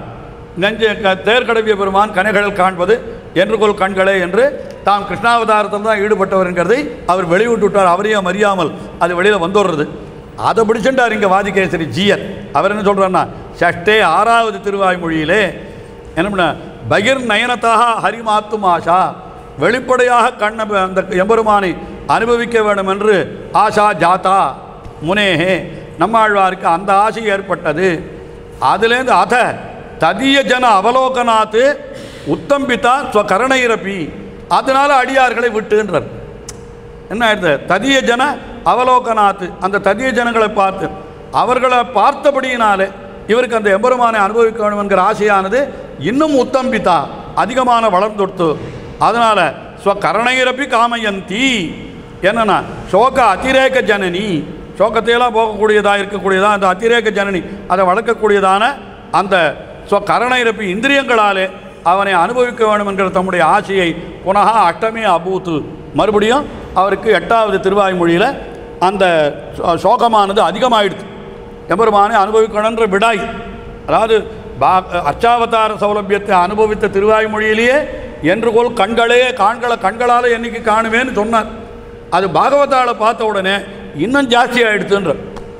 தேர்கடவிய பெருமான் கனைகள் காண்பது என்று கொள் கண்களே என்று தாம் கிருஷ்ணாவதாரத்தில் தான் ஈடுபட்டவருங்கிறதை அவர் வெளியிட்டு விட்டார். அவரையும் அறியாமல் அது வெளியில் வந்துடுறது. அதை பிடிச்சுட்டார் இங்கே வாதிகேசரி ஜீயர். அவர் என்ன சொல்கிறார்னா, ஷஷ்டே 6வது திருவாய்மொழியிலே என்ன பண்ண, பகிர் நயனத்தாக ஹரிமாத்தும் ஆஷா, வெளிப்படையாக அந்த எம்பெருமானை அனுபவிக்க வேண்டும் என்று ஆஷா ஜாத்தா முனேஹே, நம்மாழ்வாருக்கு அந்த ஆசை ஏற்பட்டது. அதுலேருந்து அத ததிய ஜன அவலோகனாத்து உத்தம்பித்தா ஸ்வகரணைரப்பி, அதனால் அடியார்களை விட்டுன்றார். என்ன ஆயிடுது, ததிய ஜன அவலோகனாத்து, அந்த ததிய ஜனங்களை பார்த்து அவர்களை பார்த்தபடியினாலே இவருக்கு அந்த எம்பெருமானை அனுபவிக்க வேண்டும் என்கிற ஆசையானது இன்னும் உத்தம்பித்தா அதிகமான வளர்ந்தொடுத்து. அதனால் ஸ்வகரணைரப்பி காமயந்தி, என்னன்னா சோக அதிரேக ஜனனி, சோகத்தையெல்லாம் போகக்கூடியதாக இருக்கக்கூடியதாக அந்த அதிரேக ஜனனி, அதை வளர்க்கக்கூடியதான அந்த ஸ்வகரணைரப்பி இந்திரியங்களாலே அவனை அனுபவிக்க வேண்டும் என்கிற தம்முடைய ஆசையை புனகா அஷ்டமே அபூத்து, மறுபடியும் அவருக்கு 8வது திருவாய்மொழியில் அந்த சோகமானது அதிகமாகிடுது. எம்பெருமானை அனுபவிக்கணுன்ற விடாய், அதாவது அர்ச்சாவதார சௌலபியத்தை அனுபவித்த திருவாய்மொழியிலேயே என்று கொள் கண்களால் என்னைக்கு காணுவேன்னு சொன்னார். அது பாகவதால பார்த்த உடனே இன்னும் ஜாஸ்தி ஆகிடுதுன்ற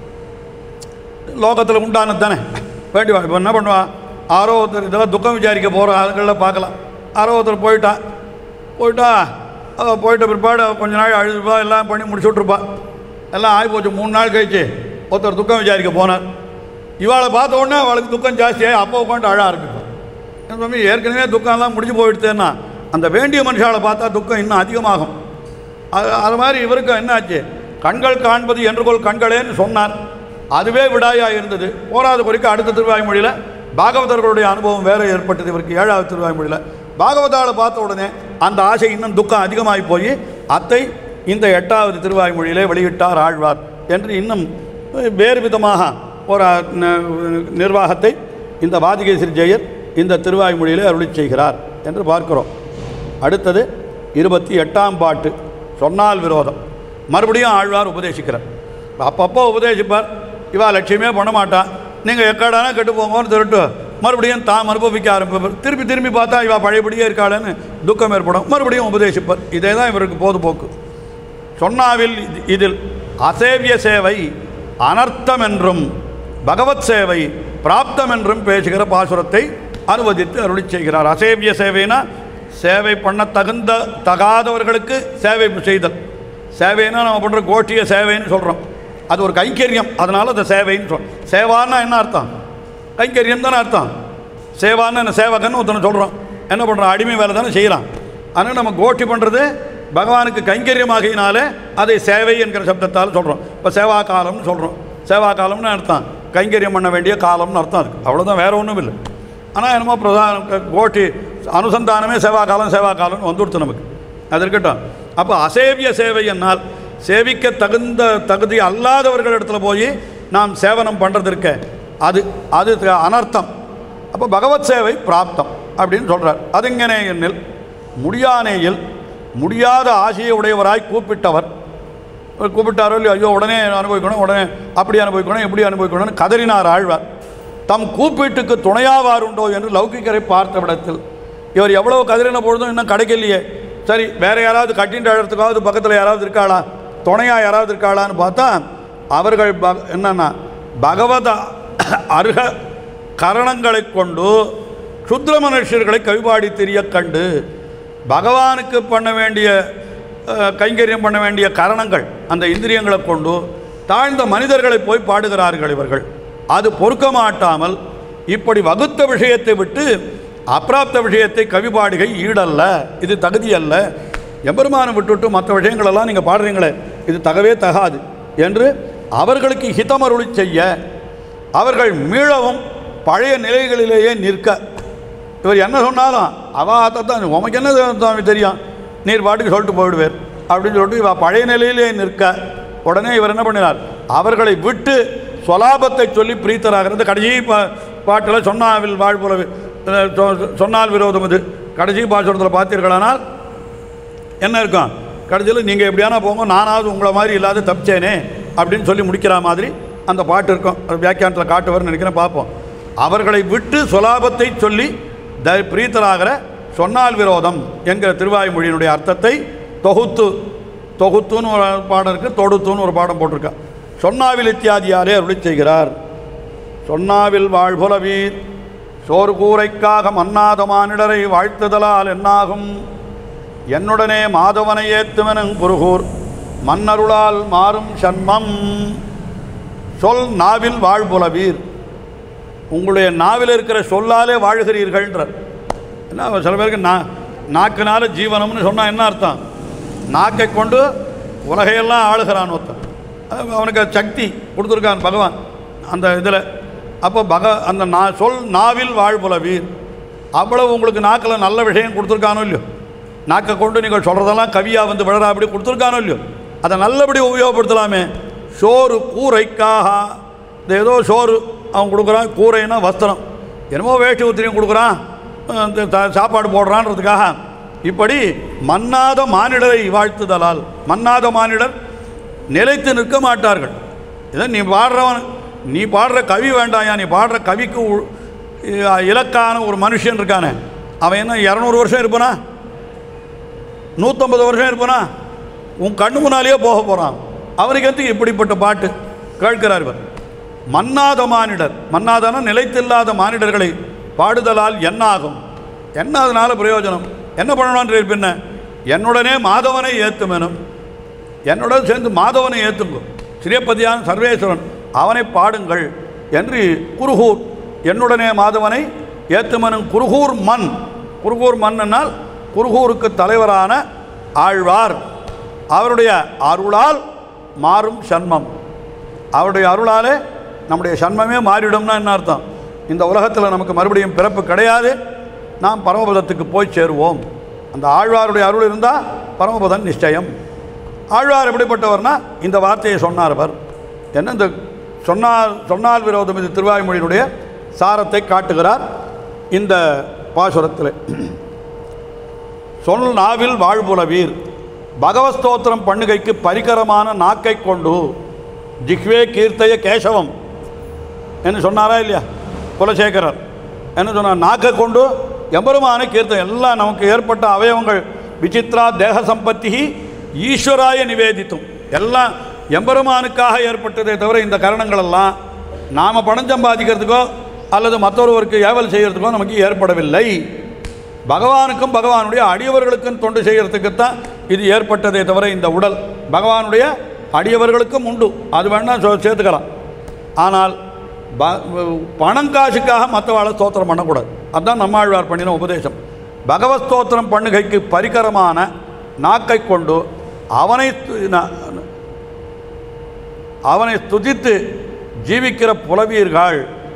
லோகத்தில் உண்டானது தானே வேண்டி. இப்போ என்ன பண்ணுவான், ஆரோ ஒருத்தர் இதெல்லாம் துக்கம் விசாரிக்க போகிற ஆளுங்களில் பார்க்கலாம். ஆரோ ஒருத்தர் போயிட்டா போயிட்ட பிற்பாடு கொஞ்ச நாள் அழுதுப்பா, எல்லாம் பண்ணி முடிச்சுட்ருப்பா, எல்லாம் ஆகி போச்சு. 3 நாள் கழிச்சு ஒருத்தர் துக்கம் விசாரிக்க போனார். இவாளை பார்த்த உடனே அவளுக்கு துக்கம் ஜாஸ்தியாகி அப்போ உட்காந்து அழ ஆரம்பிப்பான். சுவாமி ஏற்கனவே துக்கம்லாம் முடிஞ்சு போயிடுத்தேன்னா அந்த வேண்டிய மனுஷாவை பார்த்தா துக்கம் இன்னும் அதிகமாகும். அது மாதிரி இவருக்கும் என்னாச்சு, கண்கள் காண்பது என்று கொள் கண்களேன்னு சொன்னார். அதுவே விடாயாக இருந்தது. போராத குறைக்கு அடுத்த திருவாய்மொழியில் பாகவதர்களுடைய அனுபவம் வேறு ஏற்பட்டது. இவருக்கு 7வது திருவாய்மொழியில் பாகவதாவை பார்த்த உடனே அந்த ஆசை இன்னும் துக்கம் அதிகமாகி போய் அத்தை இந்த 8வது திருவாய்மொழியிலே வெளியிட்டார் ஆழ்வார் என்று இன்னும் வேறு விதமாக ஒரு நிர்வாகத்தை இந்த வாதிகேசரி ஜெயர் இந்த திருவாய்மொழியிலே அருளி செய்கிறார் என்று பார்க்கிறோம். அடுத்தது 28ஆம் பாட்டு சொன்னால் விரோதம். மறுபடியும் ஆழ்வார் உபதேசிக்கிறார். அப்பப்போ உபதேசிப்பார். இவா லட்சியமே பண்ண மாட்டான், நீங்கள் எக்காடானா கெட்டு போங்கன்னு திருட்டு மறுபடியும் தாம் அனுபவிக்க ஆரம்பிப்பார். திருப்பி திரும்பி பார்த்தா இவா பழையபடியே இருக்காளன்னு துக்கம் ஏற்படும். மறுபடியும் உபதேசிப்பார். இதே தான் இவருக்கு போதுபோக்கு. சொன்னாவில் இதில் அசேவிய சேவை அனர்த்தம் என்றும் பகவத் சேவை பிராப்தம் என்றும் பேசுகிற பாசுரத்தை அனுவதித்து அருளி செய்கிறார். அசேவிய சேவைனா சேவை பண்ண தகாதவர்களுக்கு சேவை செய்தல். சேவைன்னா நம்ம பண்ணுற கோஷ்டிய சேவைன்னு சொல்கிறோம். அது ஒரு கைங்கரியம், அதனால் அதை சேவைன்னு சொல்கிறோம். சேவான்னா என்ன அர்த்தம்? கைங்கரியம் தானே அர்த்தம். சேவான்னு என்ன சேவகன்னு ஒருத்தனை சொல்கிறோம். என்ன பண்ணுறோம்? அடிமை வேலை தானே செய்யலாம். அதனால் நம்ம கோஷ்டி பண்ணுறது பகவானுக்கு கைங்கரியமாகினாலே அதை சேவை என்கிற சப்தத்தால் சொல்கிறோம். இப்போ சேவா காலம்னு சொல்கிறோம். சேவா காலம்னு அர்த்தம் கைங்கரியம் பண்ண வேண்டிய காலம்னு அர்த்தம் இருக்குது. அவ்வளோதான், வேறு ஒன்றும் இல்லை. ஆனால் என்னமோ பிரதான கோஷ்டி அனுசந்தானமே சேவா காலம்னு வந்துடுத்து நமக்கு. அது இருக்கட்டும். அப்போ அசேவிய சேவை என்னால் சேவிக்க தகுதி அல்லாதவர்கள் இடத்துல போய் நாம் சேவனம் பண்ணுறது இருக்க அது அனர்த்தம். அப்போ பகவத் சேவை பிராப்தம் அப்படின்னு சொல்கிறார். அதுங்கனே எண்ணில் முடியானேயில் முடியாத ஆசையை உடையவராய் கூப்பிட்டாரோ இல்லையோ, ஐயோ உடனே அனுபவிக்கணும், உடனே அப்படி அனுபவிக்கணும், எப்படி அனுபவிக்கணும்னு கதறினார் ஆழ்வார். தம் கூப்பீட்டுக்கு துணையாவார் உண்டோ என்று லௌகிக்கரை பார்த்த விடத்தில் இவர் எவ்வளோ கதறின பொழுதும் இன்னும் கிடைக்கலையே. சரி, வேறு யாராவது கட்டின்ற இடத்துக்காவது பக்கத்தில் யாராவது இருக்காளா, துணையாக யாராவது இருக்காளான்னு பார்த்தா அவர்கள் என்னன்னா பகவத அருக கரணங்களை கொண்டு சுத்ர மனுஷர்களை கவிபாடி தெரிய கண்டு பகவானுக்கு பண்ண வேண்டிய கைங்கரியம் பண்ண வேண்டிய கரணங்கள் அந்த இந்திரியங்களை கொண்டு தாழ்ந்த மனிதர்களை போய் பாடுகிறார்கள் இவர்கள். அது பொறுக்க மாட்டாமல் இப்படி வகுத்த விஷயத்தை விட்டு அப்பிராப்த விஷயத்தை கவிபாடுகை ஈடல்ல, இது தகுதி அல்ல. எம்பெருமானை விட்டுவிட்டு மற்ற விஷயங்களெல்லாம் நீங்கள் பாடுறீங்களே, இது தகவே தகாது என்று அவர்களுக்கு ஹிதமருளி செய்ய அவர்கள் மீளவும் பழைய நிலைகளிலேயே நிற்க. இவர் என்ன சொன்னாலும் அவாத்தான் உமக்கு என்ன தெரியும், நீர் பாட்டுக்கு சொல்லிட்டு போயிடுவார் அப்படின்னு சொல்லிட்டு இவ பழைய நிலையிலே நிற்க. உடனே இவர் என்ன பண்ணினார்? அவர்களை விட்டு சொலாபத்தை சொல்லி பிரீத்தராகிறது. கடைசி பாட்டில் சொன்னாவில் வாழ்புல சொன்னால் விரோதம். இது கடைசி பாசுரத்தில் பார்த்தீர்களானால் என்ன இருக்கும்? கடைசியில் நீங்கள் எப்படியானா போங்க, நானாவது உங்களை மாதிரி இல்லாத தப்பிச்சேனே அப்படின்னு சொல்லி முடிக்கிற மாதிரி அந்த பாட்டு இருக்கும். அது வியாக்கியானத்தில் காட்டுவார்னு நினைக்கிறேன், பார்ப்போம். அவர்களை விட்டு சொலாபத்தை சொல்லி பிரீத்தராகிற சொன்னால் விரோதம் என்கிற திருவாய்மொழியினுடைய அர்த்தத்தை தொகுத்துன்னு ஒரு பாடம் இருக்குது, தொடுத்துன்னு ஒரு பாடம் போட்டிருக்கா. சொன்னாவில் இத்தியாதியாலே அருளி செய்கிறார். சொன்னாவில் வாழ்புலவீர் சோறு கூரைக்காக மன்னாதமானிடரை வாழ்த்துதலால் என்னாகும்? என்னுடனே மாதவனை ஏத்துமெனும் குருகூர் மன்னருளால் மாறும் சன்மம். சொல் நாவில் வாழ்புலவீர், உங்களுடைய நாவில் இருக்கிற சொல்லாலே வாழ்கிறீர்கள்ன்றார். என்ன சில பேருக்கு நாக்குனால ஜீவனம்னு சொன்னால் என்ன அர்த்தம்? நாக்கை கொண்டு உலகையெல்லாம் ஆளுகிறான் ஒருத்தன். அவனுக்கு சக்தி கொடுத்துருக்கான் பகவான் அந்த இதில். அப்போ அந்த சொல் நாவில் வாழ்புலவீர், அவ்வளவு உங்களுக்கு நாக்கில் நல்ல விஷயம் கொடுத்துருக்கானோ இல்லையோ, நாக்கை கொண்டு நீங்கள் சொல்கிறதெல்லாம் கவியாக வந்து விழறா அப்படி கொடுத்துருக்கானோ இல்லையோ, அதை நல்லபடி உபயோகப்படுத்தலாமே. சோறு கூரைக்காக, இந்த ஏதோ சோறு அவன் கொடுக்குறான், கூரைன்னா வஸ்திரம், என்னமோ வேஷ்டி உத்திரியும் கொடுக்குறான், சாப்பாடு போடுறான்றதுக்காக இப்படி மன்னாத மானிடரை வாழ்த்துதலால். மன்னாத மானிடர் நிலைத்து நிற்க மாட்டார்கள். இதை நீ பாடுற கவி வேண்டாயா, நீ பாடுற கவிக்கு இலக்கான ஒரு மனுஷன் இருக்கானே, அவன் என்ன 200 வருஷம் இருப்பானா, 150 வருஷம் இருப்பானா, உன் கண்ணு முன்னாலேயே போக போகிறான். அவருக்கு வந்து இப்படிப்பட்ட பாட்டு கேட்கிறார் இவர். மன்னாத மானிடர், மன்னாதான நிலைத்தில்லாத மானிடர்களை பாடுதலால் என்ன ஆகும்? என்ன அதனால் பிரயோஜனம்? என்ன பண்ணணுன்ற பின்ன என்னுடனே மாதவனை ஏத்துமெனும், என்னுடன் சேர்ந்து மாதவனை ஏத்துங்க, ஸ்ரீபதியான சர்வேஸ்வரன் அவனை பாடுங்கள் என்று குருகூர், என்னுடனே மாதவனை ஏத்துமெனும் குருகூர் மண். குருகூர் மண் என்னால் குருகூருக்கு தலைவரான ஆழ்வார் அவருடைய அருளால் மாறும் சன்மம். அவருடைய அருளாலே நம்முடைய சன்மமே மாறிடும்னா என்ன அர்த்தம்? இந்த உலகத்தில் நமக்கு மறுபடியும் பிறப்பு கிடையாது, நாம் பரமபதத்துக்கு போய் சேருவோம். அந்த ஆழ்வாருடைய அருள் இருந்தால் பரமபதம் நிச்சயம். ஆழ்வார் எப்படிப்பட்டவர்னா இந்த வார்த்தையை சொன்னார். அவர் என்ன இந்த சொன்னால் விரோதம் இது திருவாய்மொழியினுடைய சாரத்தை காட்டுகிறார் இந்த பாசுரத்தில். சொல் நாவில் வாழ்புலவீர் பகவஸ்தோத்திரம் பண்ணுகைக்கு பரிகரமான நாக்கை கொண்டு ஜிஹ்வே கீர்த்தய கேசவம் என்று சொன்னாரா இல்லையா குலசேகரர்? என்ன சொன்னார்? நாக்கை கொண்டு எம்பெருமான கீர்த்தம். எல்லாம் நமக்கு ஏற்பட்ட அவயவங்கள் விசித்ரா தேக சம்பத்தி ஈஸ்வராய நிவேதித்தும் எல்லாம் எம்பெருமானுக்காக ஏற்பட்டதே தவிர இந்த கரணங்களெல்லாம் நாம் பணம் சம்பாதிக்கிறதுக்கோ அல்லது மற்றொருவருக்கு ஏவல் செய்கிறதுக்கோ நமக்கு ஏற்படவில்லை. பகவானுக்கும் பகவானுடைய அடியவர்களுக்கும் தொண்டு செய்கிறதுக்குத்தான் இது ஏற்பட்டதே தவிர இந்த உடல் பகவானுடைய அடியவர்களுக்கும் உண்டு, அது வேணால் சேர்த்துக்கலாம். ஆனால் பணம் காசுக்காக மற்றவாளை ஸ்தோத்திரம் பண்ணக்கூடாது. அதுதான் நம்மாழ்வார் பண்ணின உபதேசம். பகவத் ஸ்தோத்திரம் பண்ணுகைக்கு பரிகரமான நாக்கை கொண்டு அவனை துதித்து ஜீவிக்கிற புலவீர்கள்.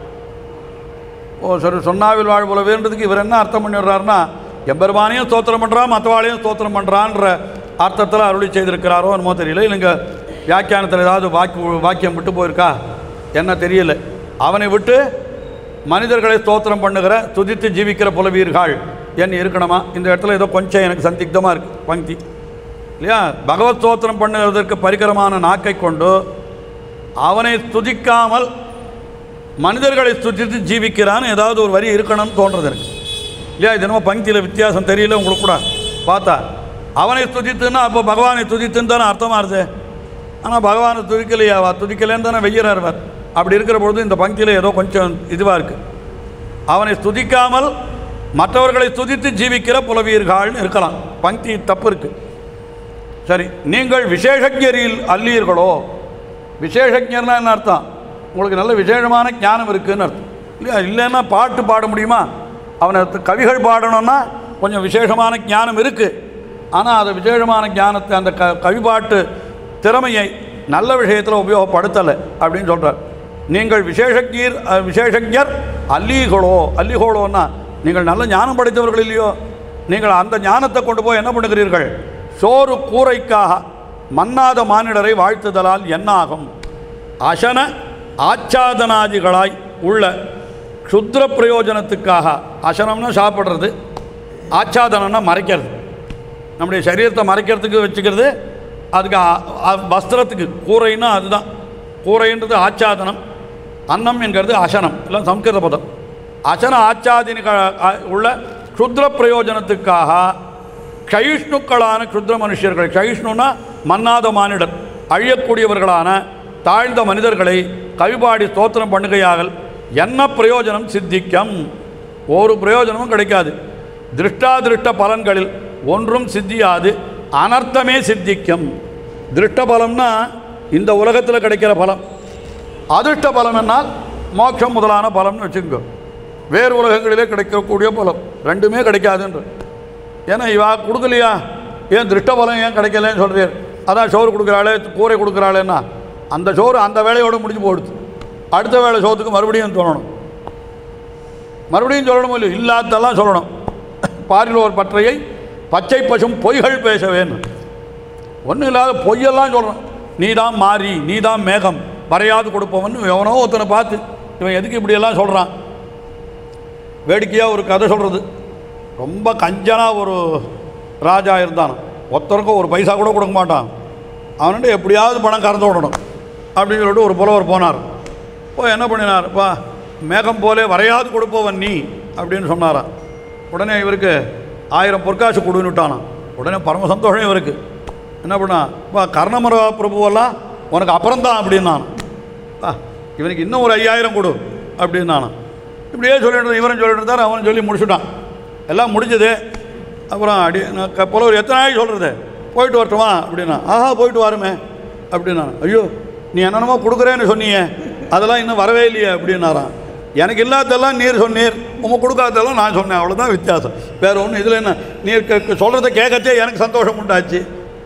சரி, சொன்னாவில் வாழ் புலவீர்ன்றதுக்கு இவர் என்ன அர்த்தம் பண்ணிடுறாருன்னா, எம்பெருமானையும் ஸ்தோத்திரம் பண்ணுறான் மற்றவாளையும் ஸ்தோத்திரம் பண்ணுறான்ற அர்த்தத்தில் அருளி செய்திருக்கிறாரோ என்னமோ தெரியல. இல்லைங்க வியாக்கியானத்தில் ஏதாவது வாக்கியம் விட்டு போயிருக்கா என்ன தெரியல. அவனை விட்டு மனிதர்களை ஸ்தோத்திரம் பண்ணுகிற துதித்து ஜீவிக்கிற புலவீர்கள் என்ன இருக்கணுமா? இந்த இடத்துல ஏதோ கொஞ்சம் எனக்கு சந்திக்தமாக இருக்குது பங்கி இல்லையா? பகவத் ஸ்தோத்திரம் பண்ணுவதற்கு பரிகரமான நாக்கை கொண்டு அவனை துதிக்காமல் மனிதர்களை துதித்து ஜீவிக்கிறான்னு ஏதாவது ஒரு வரி இருக்கணும்னு தோன்றது எனக்கு இல்லையா? இது என்னமோ பங்கியில் வித்தியாசம் தெரியல உங்களுக்கு கூட பார்த்தா. அவனை துதித்துன்னா அப்போ பகவானை துதித்துன்னு தானே அர்த்தமாக இருது. ஆனால் பகவானை துதிக்கலையாவா? துதிக்கலேன்னு தானே வெய்யறார். அப்படி இருக்கிற பொழுது இந்த பங்கியில் ஏதோ கொஞ்சம் இதுவாக இருக்குது. அவனை துதிக்காமல் மற்றவர்களை துதித்து ஜீவிக்கிற புலவீர்கள்னு இருக்கலாம். பங்கி தப்பு இருக்குது. சரி, நீங்கள் விசேஷஜரில் அல்லீர்களோ? விசேஷஜர்னா என்ன அர்த்தம்? உங்களுக்கு நல்ல விசேஷமான ஞானம் இருக்குதுன்னு அர்த்தம் இல்லையா? இல்லைன்னா பாட்டு பாட முடியுமா? அவனை கவிகள் பாடணும்னா கொஞ்சம் விசேஷமான ஞானம் இருக்குது. ஆனால் அந்த விசேஷமான ஞானத்தை அந்த கவிபாட்டு திறமையை நல்ல விஷயத்தில் உபயோகப்படுத்தலை அப்படின்னு சொல்கிறார். நீங்கள் விசேஷஜர் அல்லீகளோன்னா நீங்கள் நல்ல ஞானம் படைத்தவர்கள் இல்லையோ? நீங்கள் அந்த ஞானத்தை கொண்டு போய் என்ன பண்ணுகிறீர்கள்? சோறு கூரைக்காக மன்னாத மானிடரை வாழ்த்துதலால் என்ன ஆகும்? அசன ஆச்சாதனாதிகளாய் உள்ள க்ஷுத்ர பிரயோஜனத்துக்காக, அசனம்னா சாப்பிட்றது, ஆச்சாதனம்னா மறைக்கிறது, நம்முடைய சரீரத்தை மறைக்கிறதுக்கு வச்சுக்கிறது, அதுக்கு வஸ்திரத்துக்கு கூரைன்னா அதுதான். கூரைன்றது ஆச்சாதனம், அன்னம் என்கிறது அசனம், இல்லை சம்ஸ்கிருத பதம். அசன ஆச்சாதினிகள் உள்ள க்ஷுத்ர பிரயோஜனத்துக்காக க்ஷயிஷ்ணுக்களான க்ஷுத்ர மனுஷர்கள், க்ஷயிஷ்ணுன்னா மன்னாத மானிடர், அழியக்கூடியவர்களான தாழ்ந்த மனிதர்களை கவிபாடி ஸ்தோத்திரம் பண்ணுகையாகல் என்ன பிரயோஜனம் சித்திக்கம்? ஒரு பிரயோஜனமும் கிடைக்காது. திருஷ்டாதிருஷ்ட பலன்களில் ஒன்றும் சித்தியாது, அனர்த்தமே சித்திக்கும். திருஷ்ட பலம்னா இந்த உலகத்தில் கிடைக்கிற பலம், அதிர்ஷ்ட பலம் என்னால் மோட்சம் முதலான பலம்னு வச்சுக்கோ. வேறு உலகங்களிலே கிடைக்கக்கூடிய பலம் ரெண்டுமே கிடைக்காதுன்ற. ஏன்னா இவா கொடுக்கலையா, ஏன் திருஷ்ட பலம் ஏன் கிடைக்கலன்னு சொல்கிறீர்? அதான் சோறு கொடுக்குறாளே கூரை கொடுக்குறாளேன்னா அந்த சோறு அந்த வேலையோடு முடிஞ்சு போடுது. அடுத்த வேலை சோத்துக்கு மறுபடியும் சொல்லணும், மறுபடியும் சொல்லணும் இல்லையோ? இல்லாதெல்லாம் சொல்லணும். பாரில் ஒரு பற்றையை பச்சை பசும் பொய்கள் பேசவேன்னு ஒன்றும் இல்லாத பொய்யெல்லாம் சொல்லணும். நீ தான் மாறி, நீ தான் மேகம், வரையாது கொடுப்பவன் எவனோ ஒருத்தனை பார்த்து இவன் எதுக்கு இப்படியெல்லாம் சொல்கிறான். வேடிக்கையாக ஒரு கதை சொல்கிறது. ரொம்ப கஞ்சனாக ஒரு ராஜா இருந்தான். ஒருத்தருக்கும் ஒரு பைசா கூட கொடுக்க மாட்டான். அவன்கிட்ட எப்படியாவது பணம் கறந்து விடணும் அப்படின்னு சொல்லிட்டு ஒரு புலவர் போனார். போய் என்ன பண்ணினார்? வா மேகம் போலே வரையாது கொடுப்பவன் நீ அப்படின்னு சொன்னாரான். உடனே இவருக்கு 1000 பொற்காசு கொடுன்னு விட்டானான். உடனே பரம சந்தோஷம் இவருக்கு. என்ன பண்ணா, வா கர்ணமர பிரபுவெல்லாம் உனக்கு அப்புறம்தான் அப்படின்னான். இவனுக்கு இன்னும் ஒரு 5000 கொடு அப்படின்னானான். இப்படியே சொல்லிட்டு இவரும் சொல்லிட்டு இருந்தார். அவனும் சொல்லி முடிச்சுட்டான். எல்லாம் முடிஞ்சது. அப்புறம் புலவர் எத்தனை நாளைக்கு சொல்கிறது, போயிட்டு வரட்டுமா அப்படின்னா. ஆஹா போயிட்டு வாருமே அப்படின்னா. ஐயோ நீ என்னென்னமோ கொடுக்குறேன்னு சொன்னீங்க, அதெல்லாம் இன்னும் வரவே இல்லையே அப்படின்னாரான். எனக்கு இல்லாததெல்லாம் நீர் சொன்னீர், உங்கள் கொடுக்காததெல்லாம் நான் சொன்னேன், அவ்வளோதான் வித்தியாசம், வேறு ஒன்றும். இதில் என்ன, நீர் சொல்கிறத கேட்கச்சே எனக்கு சந்தோஷம் உண்டாச்சு.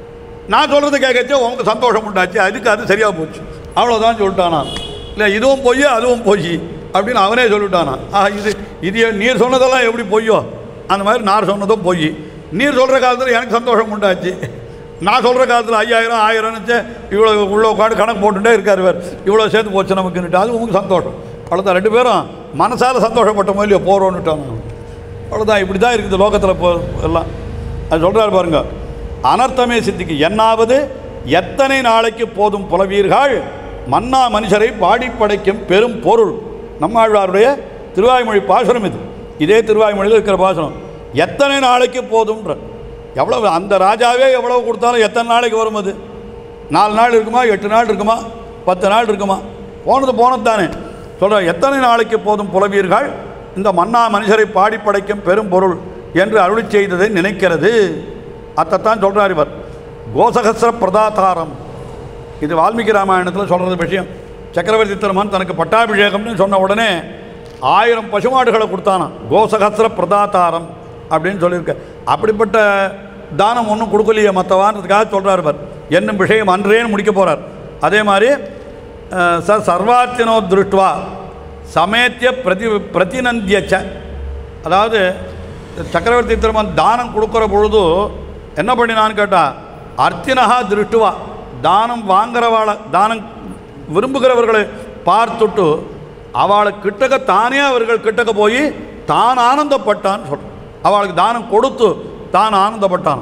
நான் சொல்கிறது கேட்கச்சே உங்களுக்கு சந்தோஷம் உண்டாச்சு, அதுக்கு அது சரியாக போச்சு, அவ்வளோதான் சொல்லிட்டானா. இல்லை இதுவும் பொய் அதுவும் பொய் அப்படின்னு அவனே சொல்லிட்டானா. இது நீர் சொன்னதெல்லாம் எப்படி பொய்யோ அந்த மாதிரி நான் சொன்னதும் பொய். நீர் சொல்கிற காலத்தில் எனக்கு சந்தோஷம் உண்டாச்சு, நான் சொல்கிற காலத்தில் 5000 1000ன்னு இவ்வளோ இவ்வளோ காடு கணக்கு போட்டுகிட்டே இருக்கார் வேறு, இவ்வளோ சேர்த்து போச்சு நமக்குன்னுட்டு, அது உங்களுக்கு சந்தோஷம். அவ்வளோதான், 2 பேரும் மனசால் சந்தோஷப்பட்ட மாதிரியோ போகிறோன்னுட்டான். அவ்வளோதான், இப்படி தான் இருக்குது லோகத்தில் எல்லாம். அது சொல்கிறார் பாருங்க, அனர்த்தமே சித்திக்கு என்னாவது எத்தனை நாளைக்கு போதும் புலவீர்கள் மன்னா மனுஷரை பாடி படைக்கும் பெரும் பொருள். நம்மாழ்வாருடைய திருவாய்மொழி பாசுரம் இது. இதே திருவாய்மொழியில் இருக்கிற பாசுரம். எத்தனை நாளைக்கு போதும்ன்ற, எவ்வளோ அந்த ராஜாவே எவ்வளோ கொடுத்தாலும் எத்தனை நாளைக்கு வரும்? அது 4 நாள் இருக்குமா, 8 நாள் இருக்குமா, 10 நாள் இருக்குமா? போனது தானே. சொல்கிற எத்தனை நாளைக்கு போதும் புலவீர்கள் இந்த மன்னா மனுஷரை பாடி படைக்கும் பெரும் பொருள் என்று அருளி செய்ததை நினைக்கிறது. அதைத்தான் சொல்கிறார் இவர். கோசகஸ்ர பிரதாதாரம், இது வால்மீகி ராமாயணத்தில் சொல்கிறது விஷயம். சக்கரவர்த்தி திருமன் தனக்கு பட்டாபிஷேகம்னு சொன்ன உடனே 1000 பசுமாடுகளை கொடுத்தானான். கோசகஸ்ர பிரதாதாரம் அப்படின்னு சொல்லியிருக்க. அப்படிப்பட்ட தானம் ஒன்றும் கொடுக்கலையே மற்றவான்றதுக்காக சொல்கிறார் இவர். என்னும் விஷயம் அன்றேன்னு முடிக்க போகிறார். அதே மாதிரி சர்வார்த்தினோ திருஷ்டுவா சமேத்திய பிரதிநந்தியச்ச, அதாவது சக்கரவர்த்தி திருமன் தானம் கொடுக்குற பொழுது என்ன பண்ணினான்னு கேட்டால், அர்த்தினஹா திருஷ்டுவா தானம் வாங்குறவாளை, தானம் விரும்புகிறவர்களை பார்த்துட்டு அவளுக்கு கிட்டக்க தானே அவர்கள் கிட்டக்க போய் தான் ஆனந்தப்பட்டான்னு சொல்கிறான். அவளுக்கு தானம் கொடுத்து தான் ஆனந்தப்பட்டான்.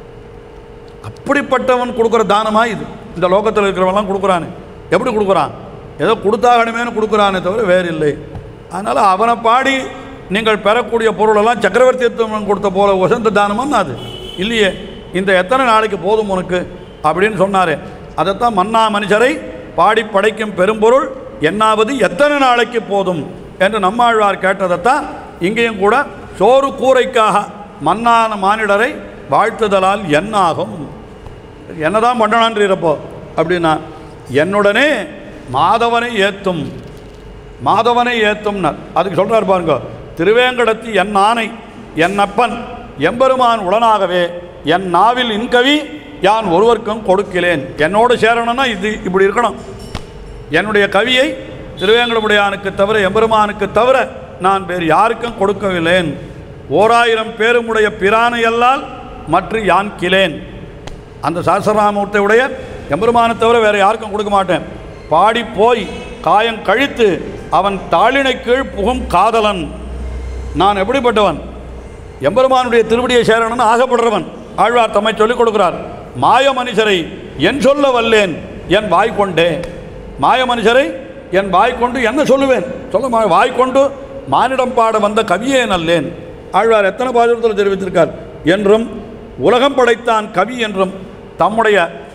அப்படிப்பட்டவன் கொடுக்குற தானமா இது? இந்த லோகத்தில் இருக்கிறவன்லாம் கொடுக்குறானே, எப்படி கொடுக்குறான்? ஏதோ கொடுத்தாகணுமேனு கொடுக்குறானே தவிர வேறு இல்லை. அதனால் அவனை பாடி நீங்கள் பெறக்கூடிய பொருளெல்லாம் சக்கரவர்த்தி கொடுத்த போல உசந்த தானமான்னு அது இல்லையே. இந்த எத்தனை நாளைக்கு போதும் உனக்கு அப்படின்னு சொன்னார். அதைத்தான் மன்னா மனுஷரை பாடி படைக்கும் பெரும்பொருள் என்னாவது எத்தனை நாளைக்கு போதும் என்று நம்மாழ்வார் கேட்டதைத்தான் இங்கேயும் கூட சோறு கூரைக்காக மன்னான மானிடரை வாழ்த்துதலால் என்னாகும், என்னதான் பண்ணணான்றப்போ அப்படின்னா, என்னுடனே மாதவனை ஏத்தும், மாதவனை ஏத்தும்னார். அதுக்கு சொல்கிறார் பாருங்க, திருவேங்கடத்து என் ஆணை என் அப்பன் எம்பெருமான் உடனாகவே என் நாவில் இன்கவி யான் ஒருவருக்கும் கொடுக்கிறேன். என்னோடு சேரணும்னா இது இப்படி இருக்கணும். என்னுடைய கவியை திருவேங்கடமுடையானுக்கு தவிர எம்பெருமானுக்கு தவிர நான் வேறு யாருக்கும் கொடுக்கவில்லேன். 1000 பேருமுடைய பிரானையல்லால் மற்ற யான் கிளேன். அந்த சாஸ்திரநாமூர்த்தியுடைய எம்பெருமானை தவிர வேறு யாருக்கும் கொடுக்க மாட்டேன். பாடி போய் காயம் கழித்து அவன் தாளினை கீழ் புகும் காதலன். நான் எப்படிப்பட்டவன்? எம்பெருமானுடைய திருவடியை சேரணும்னு ஆகப்படுறவன். ஆழ்வார் தம்மை சொல்லிக் கொடுக்கிறார். மாய மனுஷரை என் சொல்ல வல்லேன் என் வாய்க்கொண்டே. மாய மனுஷரை என் வாய்க்கொண்டு என்ன சொல்லுவேன்? சொல்ல வாய்க்கொண்டு மானிடம் பாட வந்த கவியே நல்லேன். ஆழ்வார் எத்தனை பாசுரத்தில் தெரிவித்திருக்கார். என்றும் உலகம் படைத்தான் கவி என்றும் தம்முடைய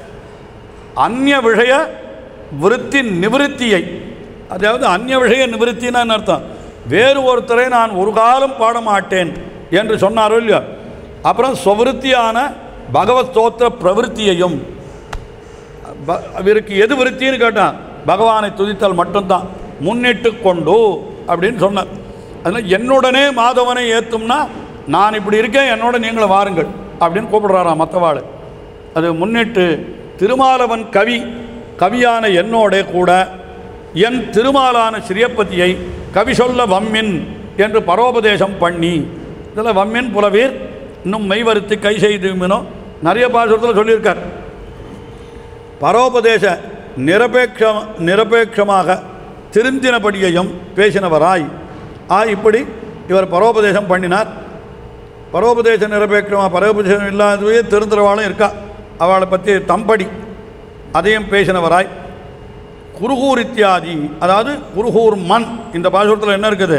அந்நிய விஷய விருத்தி நிவிருத்தியை, அதாவது அந்நிய விஷய நிவிருத்தின்னு அர்த்தம், வேறு ஒருத்தரை நான் ஒரு காலம் பாட மாட்டேன் என்று சொன்னாரோ இல்லையோ. அப்புறம் ஸ்வவிருத்தியான பகவத் ஸ்தோத்திர பிரவிற்த்தியையும், இவருக்கு எது விருத்தின்னு கேட்டான், பகவானை துதித்தல் மட்டும்தான் முன்னிட்டு கொண்டு அப்படின்னு சொன்னார். அதனால் என்னுடனே மாதவனை ஏற்றும்னா நான் இப்படி இருக்கேன், என்னோட நீங்களும் வாருங்கள் அப்படின்னு கூப்பிடுறாராம் மற்றவாள். அது முன்னிட்டு திருமாலவன் கவியான என்னோட கூட என் திருமாலான ஸ்ரீயப்பதியை கவி சொல்ல வம்மின் என்று பரோபதேசம் பண்ணி, இதில் வம்மின் புலவீர் இன்னும் மெய்வருத்தி கை செய்துமினோ நிறைய பாசுரத்தில் சொல்லியிருக்கார். பரோபதேச நிரபேட்சமாக திருந்தினபடியையும் பேசினவராய் இப்படி இவர் பரோபதேசம் பண்ணினார். பரோபதேச நிரபேட்சமாக பரோபதேசம் இல்லாதவே திருந்துறவாளும் இருக்கா, அவளை பற்றி தம்படி அதையும் பேசினவராய். குருகூர் இத்தியாதி, அதாவது குருகூர் மண். இந்த பாசுரத்தில் என்ன இருக்குது?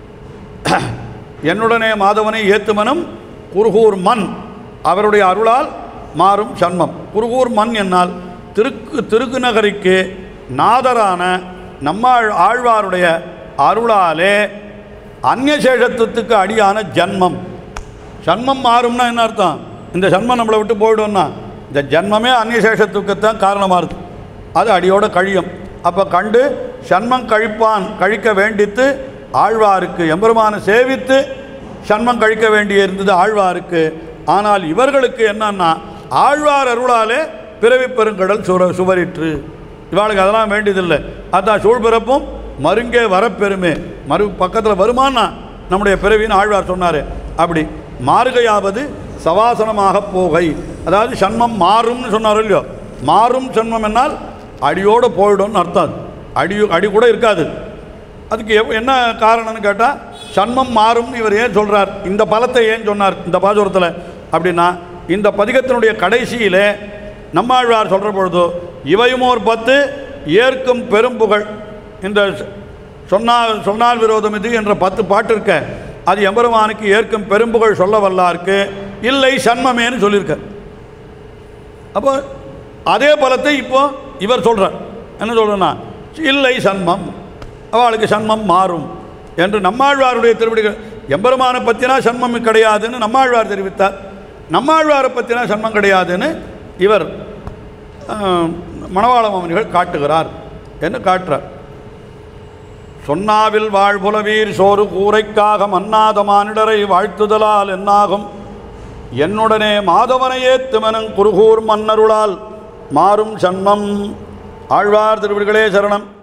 என்னுடனே மாதவனை ஏத்துமனும் குருகூர் மண் அவருடைய அருளால் மாறும் சண்மம். குருகூர் மண் என்னால் திருக்குநகரிக்கு நாதரான ஆழ்வாருடைய அருளாலே அந்நியசேஷத்துக்கு அடியான ஜன்மம். ஜன்மம் மாறும்னா என்ன அர்த்தம்? இந்த ஜன்மம் நம்மளை விட்டு போய்டும்னா இந்த ஜன்மமே அந்நியசேஷத்துக்குத்தான் காரணமாக இருக்குது. அது அடியோட கழியும். அப்போ கண்டு சண்மம் கழிக்க வேண்டித்து ஆழ்வாருக்கு எம்பெருமானை சேவித்து சண்மம் கழிக்க வேண்டிய இருந்தது ஆழ்வாருக்கு. ஆனால் இவர்களுக்கு என்னன்னா ஆழ்வார் அருளாலே பிறவி பெருங்கடல் சுவரிற்று. இவாளுக்கு அதெல்லாம் வேண்டியதில்லை. அதான் சூழ்பிறப்பும் மருங்கே வரப்பெருமே, பக்கத்தில் வருமானா நம்முடைய பிறவின்னு ஆழ்வார் சொன்னார். அப்படி மாறுகையாவது சவாசனமாக போகை, அதாவது சண்மம் மாறும்னு சொன்னார் இல்லையோ. மாறும் சண்மம் என்னால் அடியோடு போயிடும்னு அர்த்தம். அடி கூட இருக்காது. அதுக்கு என்ன காரணம்னு கேட்டால், சண்மம் மாறும்னு இவர் ஏன் சொல்கிறார், இந்த பலத்தை ஏன் சொன்னார் இந்த பாசுரத்தில் அப்படின்னா, இந்த பதிகத்தினுடைய கடைசியிலே நம்மாழ்வார் சொல்கிற பொழுது இவையுமோர் 10 ஏற்கும் பெரும்புகழ், இந்த சொன்னால் விரோதம் இது என்ற 10 பாட்டு இருக்க, அது எம்பெருமானுக்கு ஏற்கும் பெரும்புகழ் சொல்ல வல்லாருக்கு இல்லை சண்மமேன்னு சொல்லியிருக்க. அப்போ அதே பலத்தை இப்போ இவர் சொல்கிறார். என்ன சொல்கிறேன்னா, இல்லை சண்மம், அவளுக்கு சண்மம் மாறும் என்று நம்மாழ்வாருடைய திருவடிகள். எம்பெருமானை பற்றினா சண்மம் கிடையாதுன்னு நம்மாழ்வார் தெரிவித்தார். நம்மாழ்வாரை பற்றினா சண்மம் கிடையாதுன்னு இவர் மணவாள மாமுனிகள் காட்டுகிறார் என்று காட்டுறார். சொன்னாவில் வாழ்புலவீர் சோறு கூரைக்காக மன்னாத மானிடரை வாழ்த்துதலால் என்னாகும், என்னுடனே மாதவனை ஏத்துமனும் குருகூர் மன்னருளால் மாறும் சண்மம். ஆழ்வார் திருவடிகளே சரணம்.